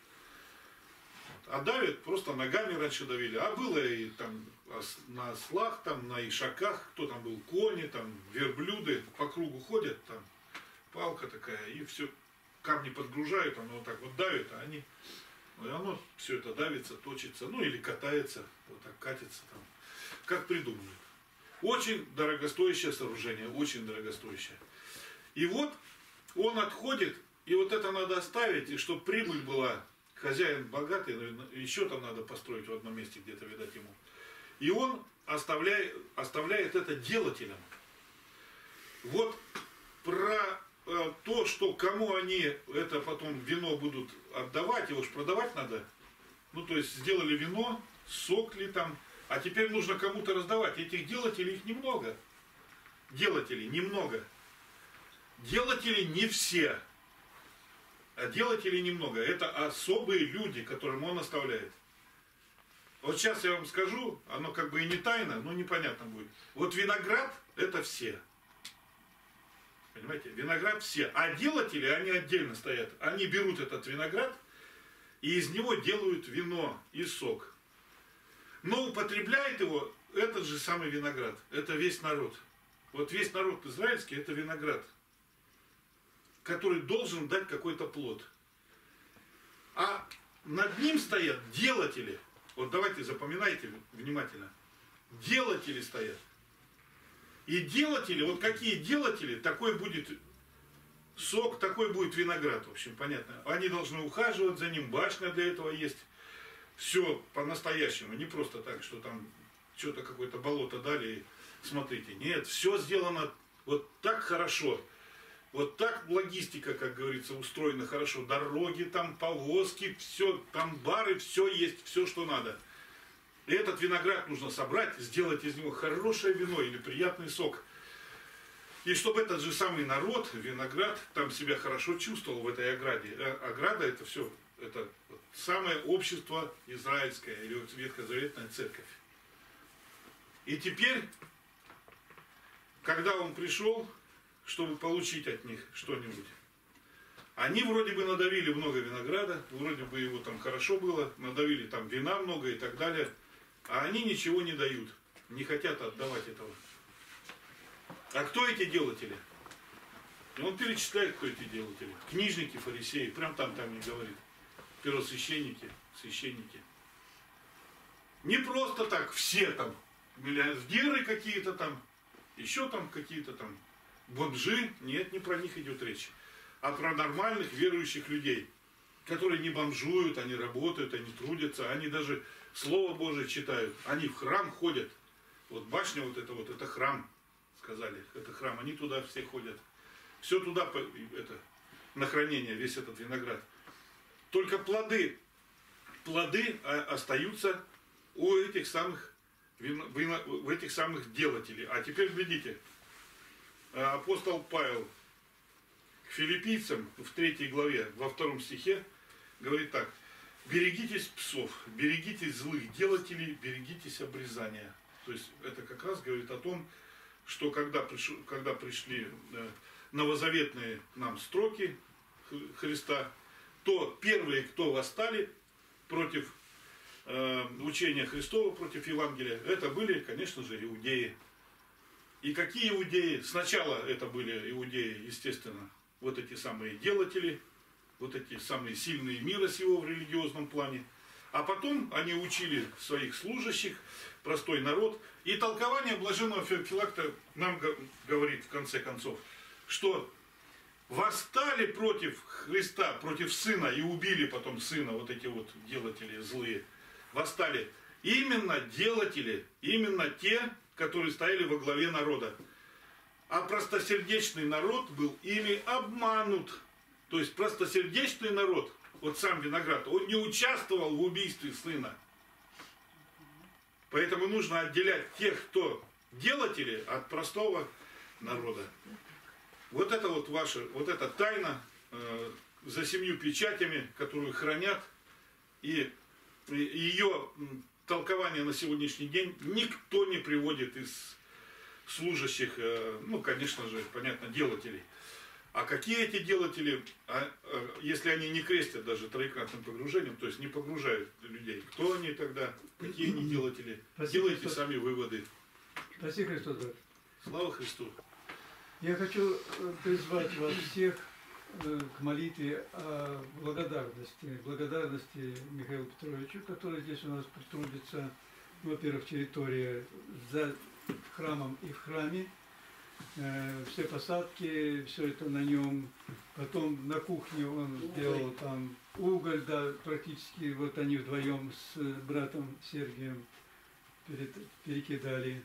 А давят, просто ногами раньше давили. А было и там на ослах, там, на ишаках, кто там был, кони, там, верблюды по кругу ходят, там палка такая, и все, камни подгружают, оно вот так вот давит, а они, и оно все это давится, точится, ну или катается, вот так катится там, как придумали. Очень дорогостоящее сооружение, очень дорогостоящее. И вот он отходит, и вот это надо оставить, и чтобы прибыль была, хозяин богатый, еще там надо построить в одном месте где-то, видать, ему. И он оставляет, оставляет это делателям. Вот про э, то, что кому они это потом вино будут отдавать, его же продавать надо. Ну, то есть сделали вино, сок ли там, а теперь нужно кому-то раздавать. Этих делателей их немного. Делателей немного. Делатели не все. А делателей немного. Это особые люди, которым он оставляет. Вот сейчас я вам скажу, оно как бы и не тайна, но непонятно будет. Вот виноград это все. Понимаете? Виноград все. А делатели, они отдельно стоят. Они берут этот виноград и из него делают вино и сок. Но употребляет его этот же самый виноград. Это весь народ. Вот весь народ израильский это виноград, который должен дать какой-то плод. А над ним стоят делатели. Вот давайте запоминайте внимательно. Делатели стоят. И делатели, вот какие делатели, такой будет сок, такой будет виноград. В общем, понятно. Они должны ухаживать за ним, башня для этого есть. Все по-настоящему, не просто так, что там что-то какое-то болото дали и смотрите. Нет, все сделано вот так хорошо. Вот так логистика, как говорится, устроена хорошо. Дороги там, повозки, все, там бары, все есть, все, что надо. И этот виноград нужно собрать, сделать из него хорошее вино или приятный сок. И чтобы этот же самый народ, виноград, там себя хорошо чувствовал в этой ограде. Ограда это все, это самое общество израильское или вот ветхозаветная церковь. И теперь, когда он пришел, чтобы получить от них что-нибудь, они вроде бы надавили много винограда, вроде бы его там хорошо было, надавили там вина много и так далее, а они ничего не дают, не хотят отдавать этого. А кто эти делатели? И он перечисляет, кто эти делатели. Книжники, фарисеи, прям там, там и говорит. Первосвященники, священники. Не просто так все там, миллиардеры какие-то там, еще там какие-то там, бомжи. Нет, не про них идет речь. А про нормальных верующих людей, которые не бомжуют, они работают, они трудятся, они даже Слово Божие читают, они в храм ходят. Вот башня вот эта вот, это храм, сказали, это храм, они туда все ходят. Все туда, это, на хранение, весь этот виноград. Только плоды, плоды остаются у этих самых, у этих самых делателей. А теперь глядите, апостол Павел к филиппийцам в третьей главе, во втором стихе, говорит так: берегитесь псов, берегитесь злых делателей, берегитесь обрезания. То есть это как раз говорит о том, что когда, приш... когда пришли новозаветные нам строки Христа, то первые, кто восстали против э, учения Христова, против Евангелия, это были, конечно же, иудеи. И какие иудеи? Сначала это были иудеи, естественно, вот эти самые делатели, вот эти самые сильные мира сего в религиозном плане. А потом они учили своих служащих, простой народ. И толкование блаженного Феофилакта нам говорит в конце концов, что восстали против Христа, против Сына и убили потом Сына, вот эти вот делатели злые. Восстали именно делатели, именно те, которые стояли во главе народа. А простосердечный народ был ими обманут. То есть простосердечный народ, вот сам Виноград, он не участвовал в убийстве Сына. Поэтому нужно отделять тех, кто делатели, от простого народа. Вот это вот ваша, вот эта тайна э, за семью печатями, которую хранят, и, и ее толкование на сегодняшний день никто не приводит из служащих, э, ну, конечно же, понятно, делателей. А какие эти делатели, а, а, если они не крестят даже троекратным погружением, то есть не погружают людей, кто они тогда, какие они делатели? Спасибо, Делайте Христос. сами выводы. Спасибо, Христос. Слава Христу! Я хочу э, призвать вас всех э, к молитве о благодарности. Благодарности Михаилу Петровичу, который здесь у нас трудится, во-первых, территория за храмом и в храме. Э, все посадки, все это на нем. Потом на кухне он сделал там уголь, да, практически вот они вдвоем с братом Сергием перед, перекидали.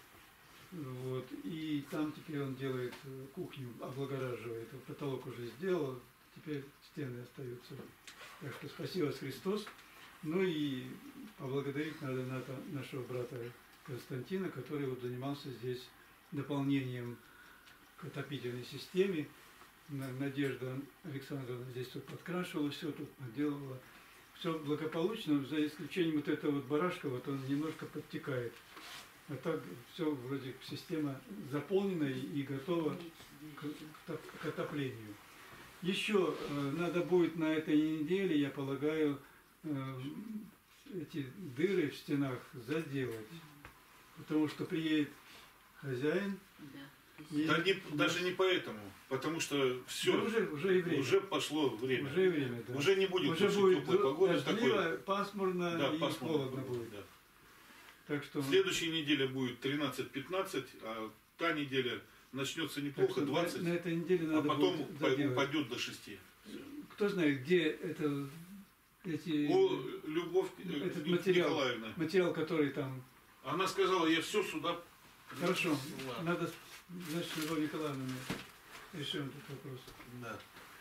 Вот. И там теперь он делает кухню, облагораживает. Потолок уже сделал, теперь стены остаются. Так что спасибо вас, Христос. Ну и поблагодарить надо нашего брата Константина, который вот занимался здесь дополнением к отопительной системе. Надежда Александровна здесь тут подкрашивала все, тут наделала. Все благополучно, за исключением вот этого вот барашка, вот он немножко подтекает. А так все вроде система заполнена и готова к, к отоплению. Еще э, надо будет на этой неделе, я полагаю, э, эти дыры в стенах заделать. Потому что приедет хозяин. И Да не, даже не поэтому, потому что все, да уже, уже, и время. уже пошло время. Уже и время, да. Уже не будет уже после будет теплой погоды дождливо, такой. пасмурно, Да, и пасмурно холодно погода, будет. да. Так что Следующей неделе будет тринадцать-пятнадцать, а та неделя начнется так неплохо, что на, двадцать, на этой неделе а надо потом будет по- заделать. упадет до шести. Кто знает, где это, эти, О, Любовь э, этот материал, Николаевна, материал, который там. она сказала, я все сюда... Хорошо, Ладно. надо, значит, Любовь Николаевна, мы решим этот вопрос. Да.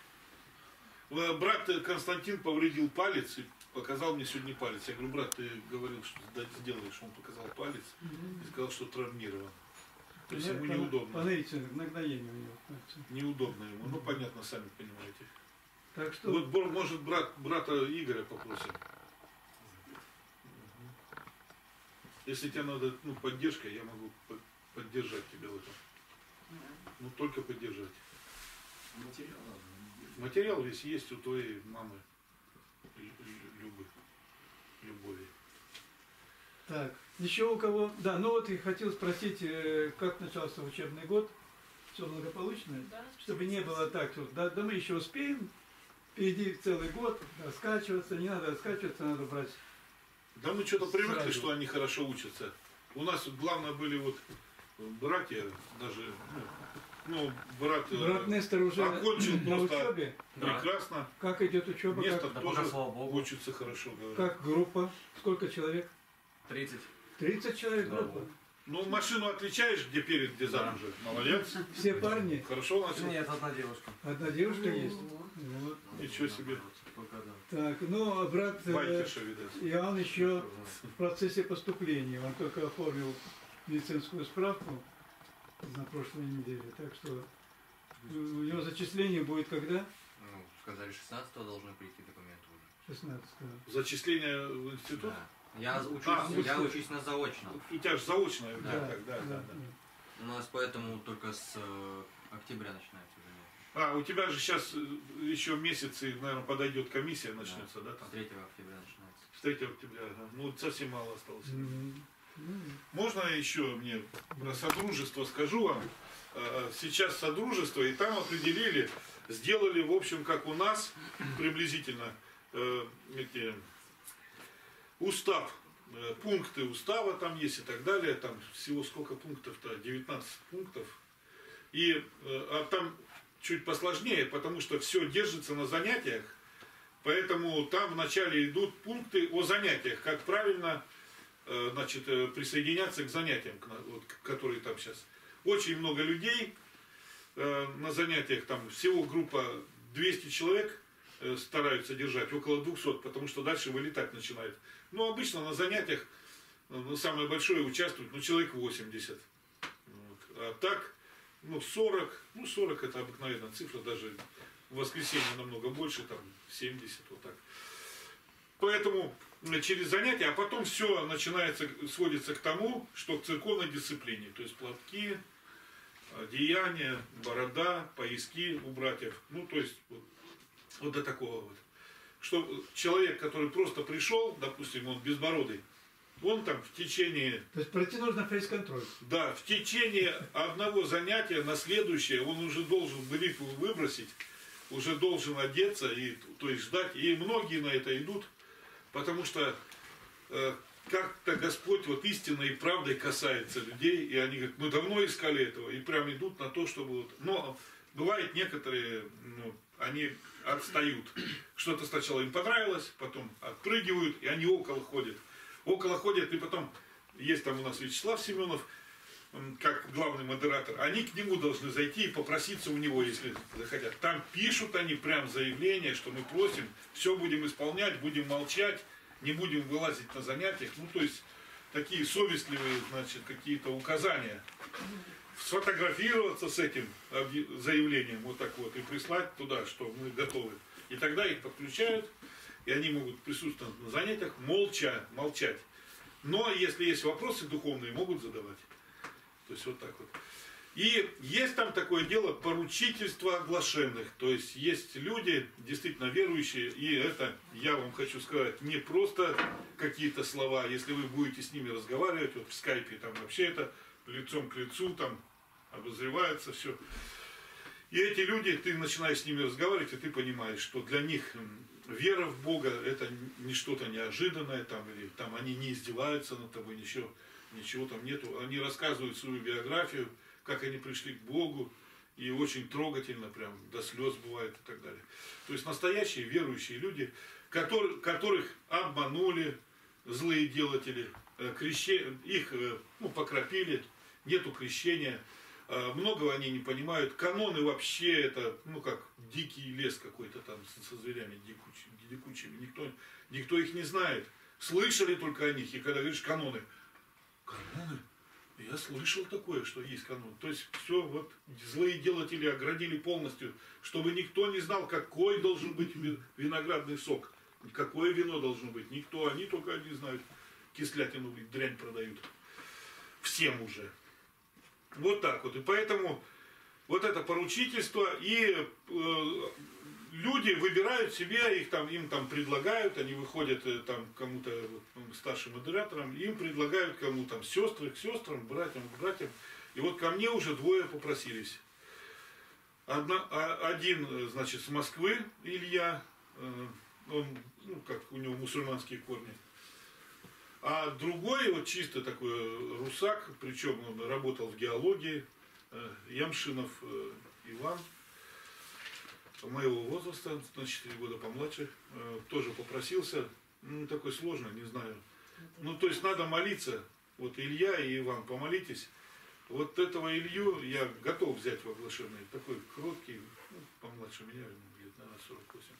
Э, Брат Константин повредил палец и показал мне сегодня палец. Я говорю, брат, ты говорил, что да, сделаешь. Он показал палец и сказал, что травмирован. То есть ему неудобно. Посмотрите, нагноение у него. пальца. Неудобно ему. Ну, понятно, сами понимаете. Так что Вот, бор- может, брат, брата Игоря попросим. Если тебе надо, ну, поддержка, я могу по- поддержать тебя в этом. Ну, только поддержать. Материал надо. Материал весь есть у твоей мамы Лю- Лю- Любы. Любови. так, еще у кого? Да, ну вот и хотел спросить, э, как начался учебный год? Все благополучно? Да. Чтобы не было так, что да, да мы еще успеем, впереди целый год, раскачиваться, не надо раскачиваться, надо брать. Да мы что-то привыкли, Сразу. что они хорошо учатся. У нас главное были вот братья, даже, ну, ну, брат, э, Брат Нестор уже окончил на просто учебе. прекрасно. Как идет учеба? Место Как, тоже слава Богу. учится хорошо, говорят. как группа? Сколько человек? тридцать. тридцать человек Да, группа. вот. Ну, машину отличаешь, где перед, где задом же. Молодец. Все парни? Хорошо начал. Нет, одна девушка. Одна девушка есть? Вот. Ничего себе. Пока да. Так, ну, а брат э, Байкерша, видать. Иоанн еще в процессе поступления. Он только оформил медицинскую справку на прошлой неделе. Так что э, у него зачисление будет когда? Ну, сказали, шестнадцатого должны прийти документы уже. шестнадцатого. Зачисление в институт? Да. Я учусь, А, ну, я что? учусь на заочном. У тебя же заочное, у тебя Да, так, да, да, да. У нас поэтому только с э, Октября начинается уже. Нет. А, у тебя же сейчас еще месяц, и, наверное, подойдет комиссия, начнется, да? да там? С третьего октября начинается. С третьего октября, ага. Ну, совсем мало осталось. Мгм. Ну, Можно еще мне про Содружество скажу вам? Э, Сейчас Содружество, и там определили, сделали, в общем, как у нас, приблизительно, э, эти, устав, э, пункты устава там есть и так далее. Там всего сколько пунктов-то? девятнадцать пунктов. И э, а там чуть посложнее, потому что все держится на занятиях. Поэтому там вначале идут пункты о занятиях, как правильно э, значит, э, присоединяться к занятиям, к на- вот, к- которые там сейчас. Очень много людей э, на занятиях, там всего группа двести человек э, стараются держать, около двухсот, потому что дальше вылетать начинает. Но обычно на занятиях э, ну, самое большое участвует ну, человек восемьдесят. Вот. А так, ну сорок, ну сорок это обыкновенная цифра, даже в воскресенье намного больше, там семьдесят, вот так. Поэтому э, через занятия, а потом все начинается, сводится к тому, что к церковной дисциплине, то есть платки, одеяния, борода, пояски у братьев, ну то есть вот, вот до такого вот. Что человек, который просто пришел, допустим, он безбородый, он там в течение, То есть пройти нужно фейс-контроль. да, в течение одного занятия на следующее он уже должен бритву выбросить, уже должен одеться, и, то есть ждать. И многие на это идут, потому что э, как-то Господь вот истинной и правдой касается людей, и они говорят, мы давно искали этого, и прям идут на то, чтобы... Вот... Но бывает некоторые, ну, они отстают. Что-то сначала им понравилось, потом отпрыгивают, и они около ходят. Около ходят, и потом, есть там у нас Вячеслав Семенов, как главный модератор, они к нему должны зайти и попроситься у него, если захотят. Там пишут они прям заявление, что мы просим, все будем исполнять, будем молчать, не будем вылазить на занятиях. Ну, то есть, такие совестливые, значит, какие-то указания. Сфотографироваться с этим объ- заявлением, вот так вот, и прислать туда, что мы готовы. И тогда их подключают, и они могут присутствовать на занятиях, молча, молчать. Но если есть вопросы духовные, могут задавать. То есть вот так вот. И есть там такое дело поручительство оглашенных. То есть есть люди, действительно верующие, и это, я вам хочу сказать, не просто какие-то слова. Если вы будете с ними разговаривать, вот в скайпе, там вообще это лицом к лицу, там обозревается все. И эти люди, ты начинаешь с ними разговаривать, и ты понимаешь, что для них вера в Бога это не что-то неожиданное, там, или там они не издеваются над тобой, ничего. Ничего там нету. Они рассказывают свою биографию, как они пришли к Богу, и очень трогательно, прям до слез бывает и так далее. То есть настоящие верующие люди, которые, которых обманули злые делатели, крещи, их ну, покропили, нету крещения, многого они не понимают. Каноны вообще это, ну как, дикий лес какой-то там со зверями дикучими, дикучими. Никто, никто их не знает. Слышали только о них. И когда говоришь каноны, каноны? Я слышал такое, что есть канон. То есть все, вот злые делатели оградили полностью, чтобы никто не знал, какой должен быть виноградный сок, какое вино должно быть. Никто, они только они знают. Кислятину и дрянь продают. Всем уже. Вот так вот. И поэтому вот это поручительство, и э, люди выбирают себе, их там, им там предлагают, они выходят э, там кому-то вот, старшим модераторам, им предлагают кому там сестры к сестрам, братьям к братьям. И вот ко мне уже двое попросились. Одна, а, один, значит, с Москвы, Илья, э, он, ну, как у него мусульманские корни. А другой, вот чисто такой русак, причем он работал в геологии, э, Ямшинов э, Иван, моего возраста, на четыре года помладше, э, тоже попросился, ну, такой сложный, не знаю. Ну, то есть надо молиться, вот Илья и Иван, помолитесь. Вот этого Илью я готов взять в оглашенные, такой кроткий, ну, помладше меня, лет, наверное, сорок восемь.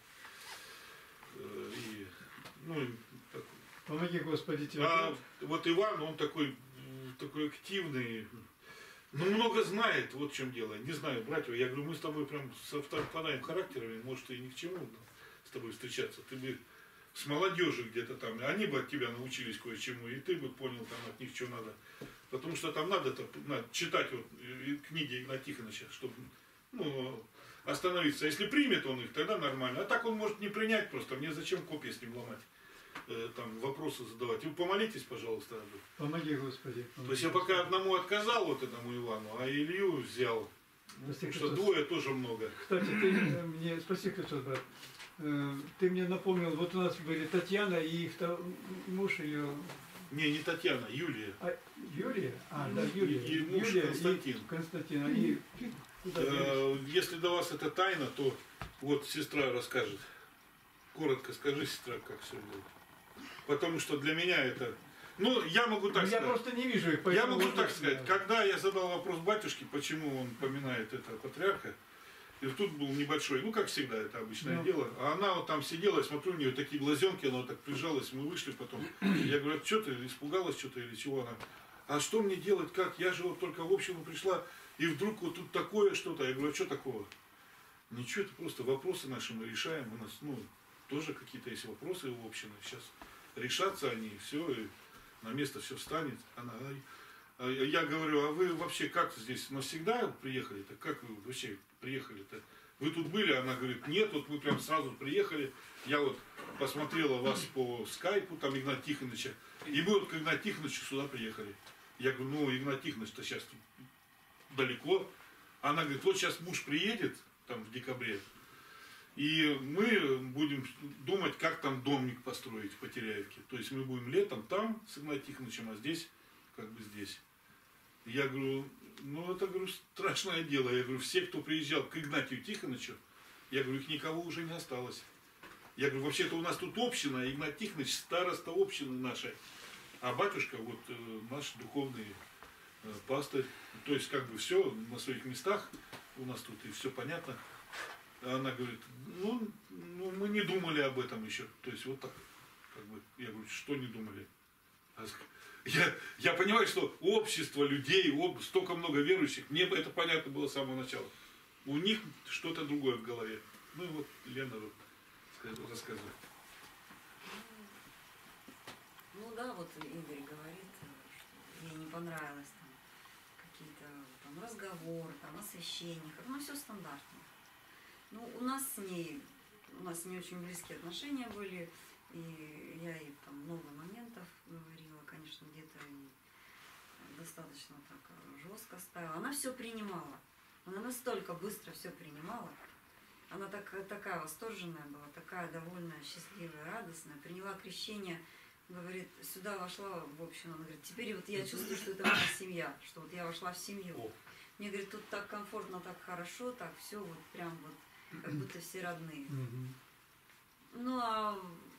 Э, и, ну, такой. Помоги, Господи, тебе. А вот Иван, он такой, такой активный, ну, много знает, вот в чем дело. Не знаю, братья, я говорю, мы с тобой прям совпадаем характерами, может, и ни к чему с тобой встречаться. Ты бы с молодежью где-то там, они бы от тебя научились кое-чему, и ты бы понял там от них, что надо. Потому что там надо, надо читать вот книги Игната Тихоновича, чтобы ну, остановиться. Если примет он их, тогда нормально. А так он может не принять просто. Мне зачем копии с ним ломать? Э, там вопросы задавать. Вы помолитесь, пожалуйста. Помоги, Господи. Помоги. То есть я пока одному отказал, вот этому Ивану, а Илью взял. Спаси Потому что Христос. двое тоже много. Кстати, ты мне, спаси Христос, брат, э, ты мне напомнил, вот у нас были Татьяна и втор- муж ее, Не, не Татьяна, Юлия. а, Юлия, а, да, Юлия, И муж Юлия Константин. и Константин, они куда делись? Э, Если до вас это тайна, то вот сестра расскажет. Коротко скажи, сестра, как все было. Потому что для меня это... Ну, я могу так Ну, я сказать. просто не вижу их, Я поэтому могу вот так это, сказать. да. Когда я задал вопрос батюшке, почему он поминает этого патриарха, и тут был небольшой, ну, как всегда, это обычное Ну. дело. А она вот там сидела, я смотрю, у нее такие глазенки, она вот так прижалась, мы вышли потом. Я говорю, а что ты, испугалась что-то или чего она? А что мне делать, как? Я же вот только в общину пришла, и вдруг вот тут такое что-то. Я говорю, а что такого? Ничего, это просто вопросы наши мы решаем. У нас, ну, тоже какие-то есть вопросы в общине. Сейчас решатся они, все, и на место все встанет. Она, а я говорю, а вы вообще как здесь навсегда приехали-то? Как вы вообще приехали-то? Вы тут были? Она говорит, нет, вот мы прям сразу приехали. Я вот посмотрела вас по скайпу, там Игнат Тихоновича. И мы вот к Игнату Тихоновичу сюда приехали. Я говорю, ну Игнат Тихонович-то сейчас далеко. Она говорит, вот сейчас муж приедет, там в декабре. И мы будем думать, как там домик построить в Потеряевке. То есть мы будем летом там с Игнатом Тихоновичем, а здесь как бы здесь. Я говорю, ну это, говорю, страшное дело. Я говорю, все, кто приезжал к Игнатию Тихоновичу, я говорю, их никого уже не осталось. Я говорю, вообще-то у нас тут община, Игнат Тихонович староста общины нашей, а батюшка вот э, наш духовный э, пастырь. То есть как бы все на своих местах у нас тут и все понятно. Она говорит, ну, ну мы не думали об этом еще. То есть вот так. Как бы, я говорю, что не думали? Я, я понимаю, что общество людей, об, столько много верующих, мне это понятно было с самого начала. У них что-то другое в голове. Ну и вот Лена рассказывает. Ну да, вот Игорь говорит, что ей не понравилось там какие-то там разговоры, там освещение, ну все стандартно. Ну, у нас с ней, у нас с ней очень близкие отношения были, и я ей там много моментов говорила, конечно, где-то и достаточно так жестко ставила. Она все принимала, она настолько быстро все принимала, она так, такая восторженная была, такая довольная, счастливая, радостная, приняла крещение, говорит, сюда вошла в общину, она говорит, теперь вот я чувствую, что это моя семья, что вот я вошла в семью. Мне, говорит, тут так комфортно, так хорошо, так все вот прям вот, как будто все родные. Ну, а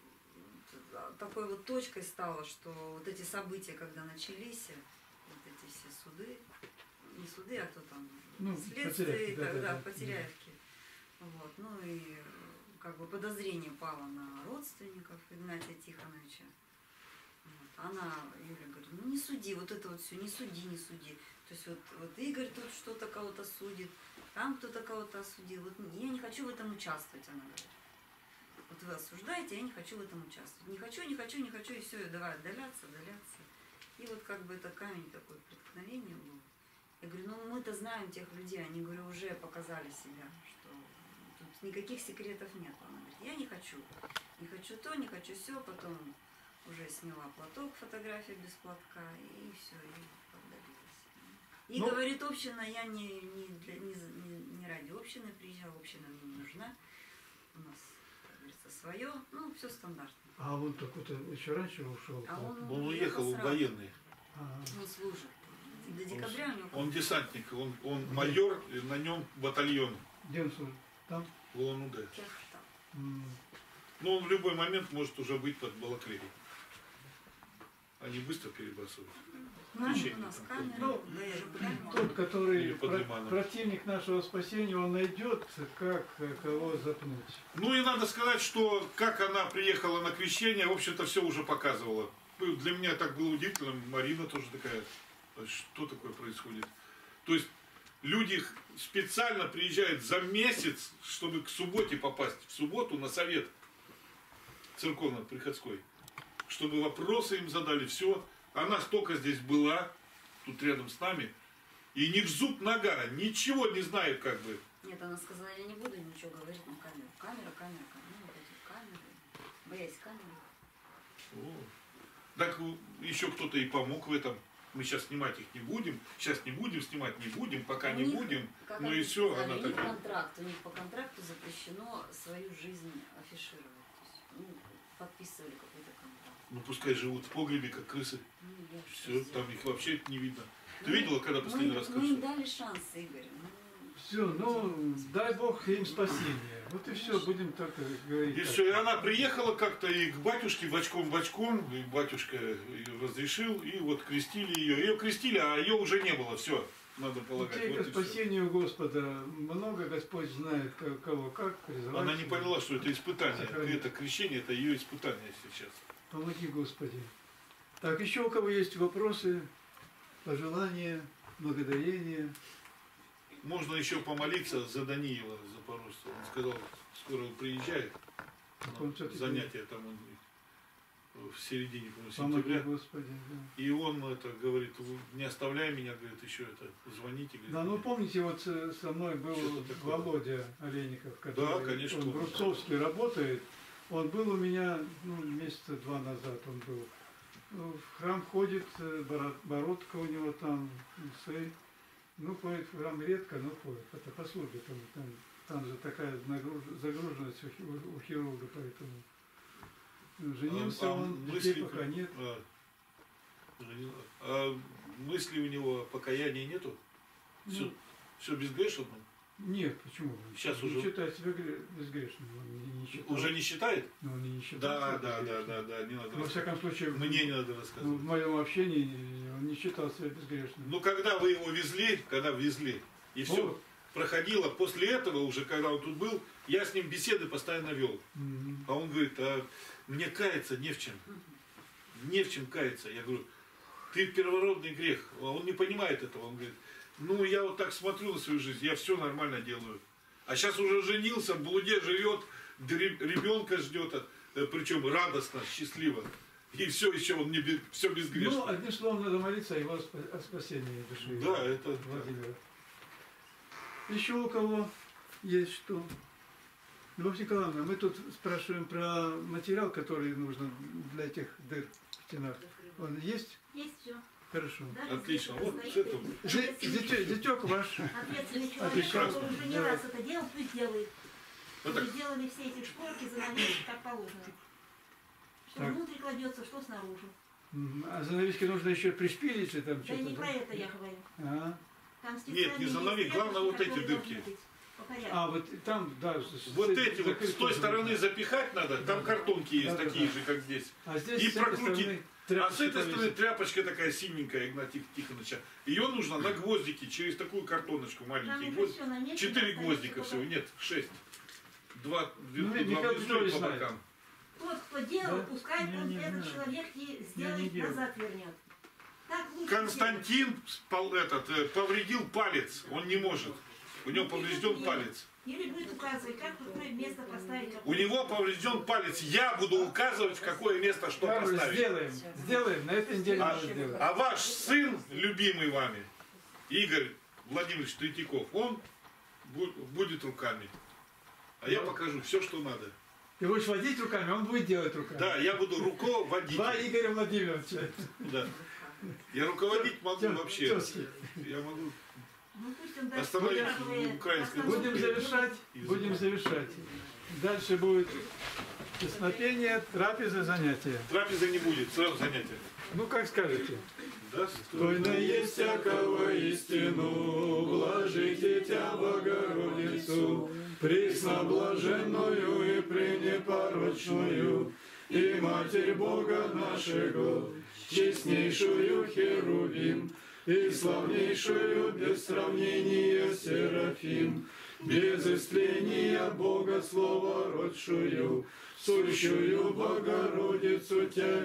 такой вот точкой стало, что вот эти события, когда начались, вот эти все суды, не суды, а кто там, Ну, следствие, Потеряевки, да, тогда да, да. в Потеряевке. Вот, ну и как бы подозрение пало на родственников Игнатия Тихоновича. Вот. Она, Юля, говорит, ну не суди, вот это вот все, не суди, не суди. То есть вот, вот Игорь тут что-то кого-то судит, там кто-то кого-то осудил. Вот я не хочу в этом участвовать, она говорит. Вот вы осуждаете, я не хочу в этом участвовать. Не хочу, не хочу, не хочу, и все, и давай отдаляться, отдаляться. И вот как бы это камень такой преткновения был. Я говорю, ну мы-то знаем тех людей, они, говорю, уже показали себя, что тут никаких секретов нет. Она говорит, я не хочу, не хочу то, не хочу все, потом уже сняла платок, фотография без платка, и все, и поддалилась. И Ну, говорит, община, я не, не, для, не, не, не ради общины приезжала, община мне не нужна. У нас, как говорится, свое, ну, все стандартно. А он так-то еще раньше ушел. А он, Он уехал в сразу. военный. Ага. Он служит. До декабря у него... Он десантник, он, он майор, и на нем батальон Где он служит? Там? в ОНУД. Кяхта. М. Но он в любой момент может уже быть под Балаклеей. Они быстро перебрасывают. Ну, Течение у нас там. камера, Ну, да, я же понимаю. Тот, который Или под про- Лиманом. противник нашего спасения, он найдет, как э, кого запнуть. Ну и надо сказать, что как она приехала на крещение, в общем-то, все уже показывала. Ну, для меня так было удивительно, Марина тоже такая, что такое происходит. То есть люди специально приезжают за месяц, чтобы к субботе попасть, в субботу на совет. церковно-приходской, чтобы вопросы им задали, все. Она столько здесь была, тут рядом с нами, и ни в зуб нога, ничего не знает как бы. Нет, она сказала, я не буду ничего говорить на камеру. Камера, камера, камера, ну, вот эти камеры, боясь камеры. О. Так еще кто-то и помог в этом. Мы сейчас снимать их не будем, сейчас не будем снимать, не будем, пока У не них, будем. как Ну они и все, сказали, она у них так. контракт, у них по контракту запрещено свою жизнь афишировать. То есть, ну, подписывали какой-то контракт. Ну пускай живут в погребе, как крысы. Ну, я что Все, сделаю? там их вообще не видно. Ты Мы- видела, когда последний мы, раз мы им крысы? дали шанс, Игорь. Ну, Все, ну, дай Бог им спасения. Вот и все, будем так говорить. И все, и она приехала как-то и к батюшке бочком-бочком, и батюшка ее разрешил, и вот крестили ее. Ее крестили, а ее уже не было, все, надо полагать. Путей Вот к и всё. спасению Господа много Господь знает, ко- кого как призывать. Она не поняла, что это испытание. Сохранить. Это крещение, это ее испытание сейчас. Помоги, Господи. Так, еще у кого есть вопросы, пожелания, благодарения? Можно еще помолиться за Даниила Запорожца. Он сказал, скоро он приезжает. Так на он всё-таки- занятие там он в середине, по-моему, Помоги, сентября. Господи. Да. И он это говорит, «Вы не оставляй меня, говорит, еще это, звоните. Говорит, Да, ну мне». помните, вот э, со мной был Что-то такое. Володя Олейников, который Да, конечно, он в помню. Рубцовске работает. Он был у меня, ну, месяца два назад он был. Ну, в храм ходит, э, боро- бородка у него там, усы. Ну, ходит в храм редко, но ходит. Это по службе, там, там, там же такая нагруж- загруженность у, хи- у хирурга, поэтому. Женился А- а он, мысли- детей пока нет. а, а мысли у него покаяния нету? Все, Ну, все безгрешно? нет, почему? Сейчас Он уже- считает себя гре- безгрешным. Он не, не считал. Уже не считает? Но он и не считал Да, себя да, да, безгрешным. да, да, не надо. Во всяком случае, в- Мне не надо ну, рассказывать. в моем общении он не считал себя безгрешным. Ну, когда вы его везли, когда везли, и все Вот. проходило, после этого уже, когда он тут был, я с ним беседы постоянно вел. Мгм. А он говорит, а мне каяться не в чем. Не в чем каяться. Я говорю, ты первородный грех. А он не понимает этого. Он говорит, ну я вот так смотрю на свою жизнь, я все нормально делаю. А сейчас уже женился, в блуде живет, ребенка ждет, э, причем радостно, счастливо. И все еще он не без, все безгрешно. Ну, одним словом, надо молиться о его спа- о спасении души. Да, это Владимира. Еще у кого есть что? Любовь Николаевна, мы тут спрашиваем про материал, который нужно для этих дыр в стенах. Он есть? Есть все. Хорошо. Отлично. Вот с этого. Зи- зятё- Зятёк ваш. Ответственный человек, Обещал. который уже не Да. раз это делал, пусть делает. Ну Чтобы так. сделали все эти шкурки, занавески как положено. Что Так. внутрь кладется, что снаружи. Мгм. А занавески нужно еще пришпилить или там Да что-то? не про это я говорю. А, Там Нет, не специальные занавес, есть главное вот тряпочки, эти которые дырки. должны быть по порядку. а вот там, да. с- Вот с- эти вот закрыть с той тоже стороны нужно. запихать надо, там картонки есть Да, да, такие да. же, как здесь. А здесь И с этой прокрутить. стороны А с тряпочки этой стороны повесить. тряпочка такая синенькая, Игнатий Тихоновича. Ее нужно на гвоздики, через такую картоночку Там маленькие уже гвоздики. все на месте. Четыре остается гвоздика только всего, нет, шесть. Два Ну, вверху, два Михаил внизу и Петрович по знает. бокам. Тот, кто делал, Да? пускай Я он не этот знаю. человек и Я не сделает, делал. назад вернет. Так лучше Константин спал- этот, э, повредил палец, он не может. У него поврежден палец. делать. Или будет указывать, как какое место поставить. У какое- него поврежден палец. Я буду указывать, в какое место что Кароль, поставить. сделаем, сделаем, на этой неделе А, надо сделать. а ваш сын, любимый вами, Игорь Владимирович Третьяков, он бу- будет руками. А я покажу все, что надо. Ты будешь водить руками, он будет делать руками. Да, я буду руководить. Два Игоря Владимировича. Да. Я руководить могу Тё- вообще. тёзки. Я могу Ну, пусть он дальше остановить показывает украинское остановку. Будем завершать, будем завершать. Дальше будет песнопение, трапеза, занятия. Трапезы не будет, сразу занятия. Ну, как скажете. Достойно есть всякого истину, блажите Тя Богородицу, пресноблаженную и пренепорочную, и Матерь Бога нашего, честнейшую Херувим, и славнейшую без сравнения Серафим, без истления Бога Слова родшую, сущую Богородицу Тя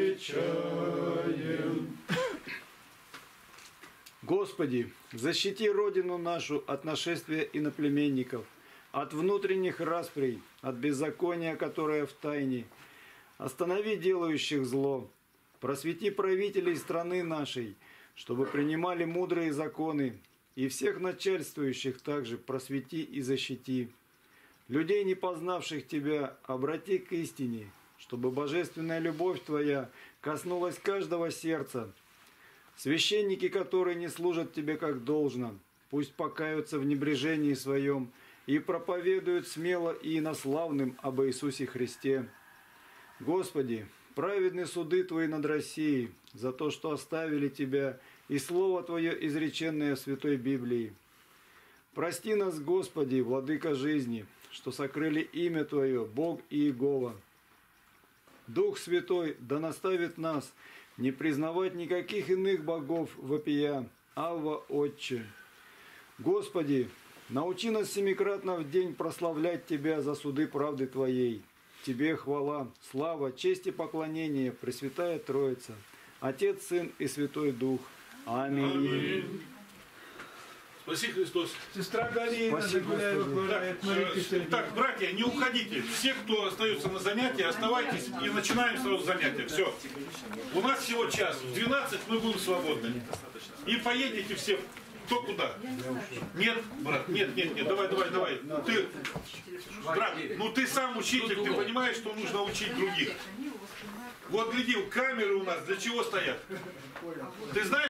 величаем. Господи, защити Родину нашу от нашествия иноплеменников, от внутренних расприй, от беззакония, которое в тайне, Останови делающих зло. Просвети правителей страны нашей, чтобы принимали мудрые законы, и всех начальствующих также просвети и защити. Людей, не познавших Тебя, обрати к истине, чтобы божественная любовь Твоя коснулась каждого сердца. Священники, которые не служат Тебе как должно, пусть покаются в небрежении своем и проповедуют смело и инославным об Иисусе Христе. Господи, праведны суды Твои над Россией за то, что оставили Тебя и Слово Твое, изреченное в Святой Библии. Прости нас, Господи, Владыка жизни, что сокрыли имя Твое, Бог и Иегова. Дух Святой да наставит нас не признавать никаких иных богов вопия, Авва, Отче. Господи, научи нас семикратно в день прославлять Тебя за суды правды Твоей. Тебе хвала, слава, честь и поклонение, Пресвятая Троица, Отец, Сын и Святой Дух. Аминь. Аминь. Спаси Христос. Сестра Галина Загуляева говорит, Так, э, так, братья, не уходите. Все, кто остается на занятии, оставайтесь и начинаем сразу занятия. Все. У нас всего час. В двенадцать мы будем свободны. И поедете все. Кто куда? Нет, брат, нет, нет, нет. Давай, давай, давай. Ты, брат, ну ты сам учитель, ты понимаешь, что нужно учить других. Вот гляди, камеры у нас для чего стоят? Ты знаешь?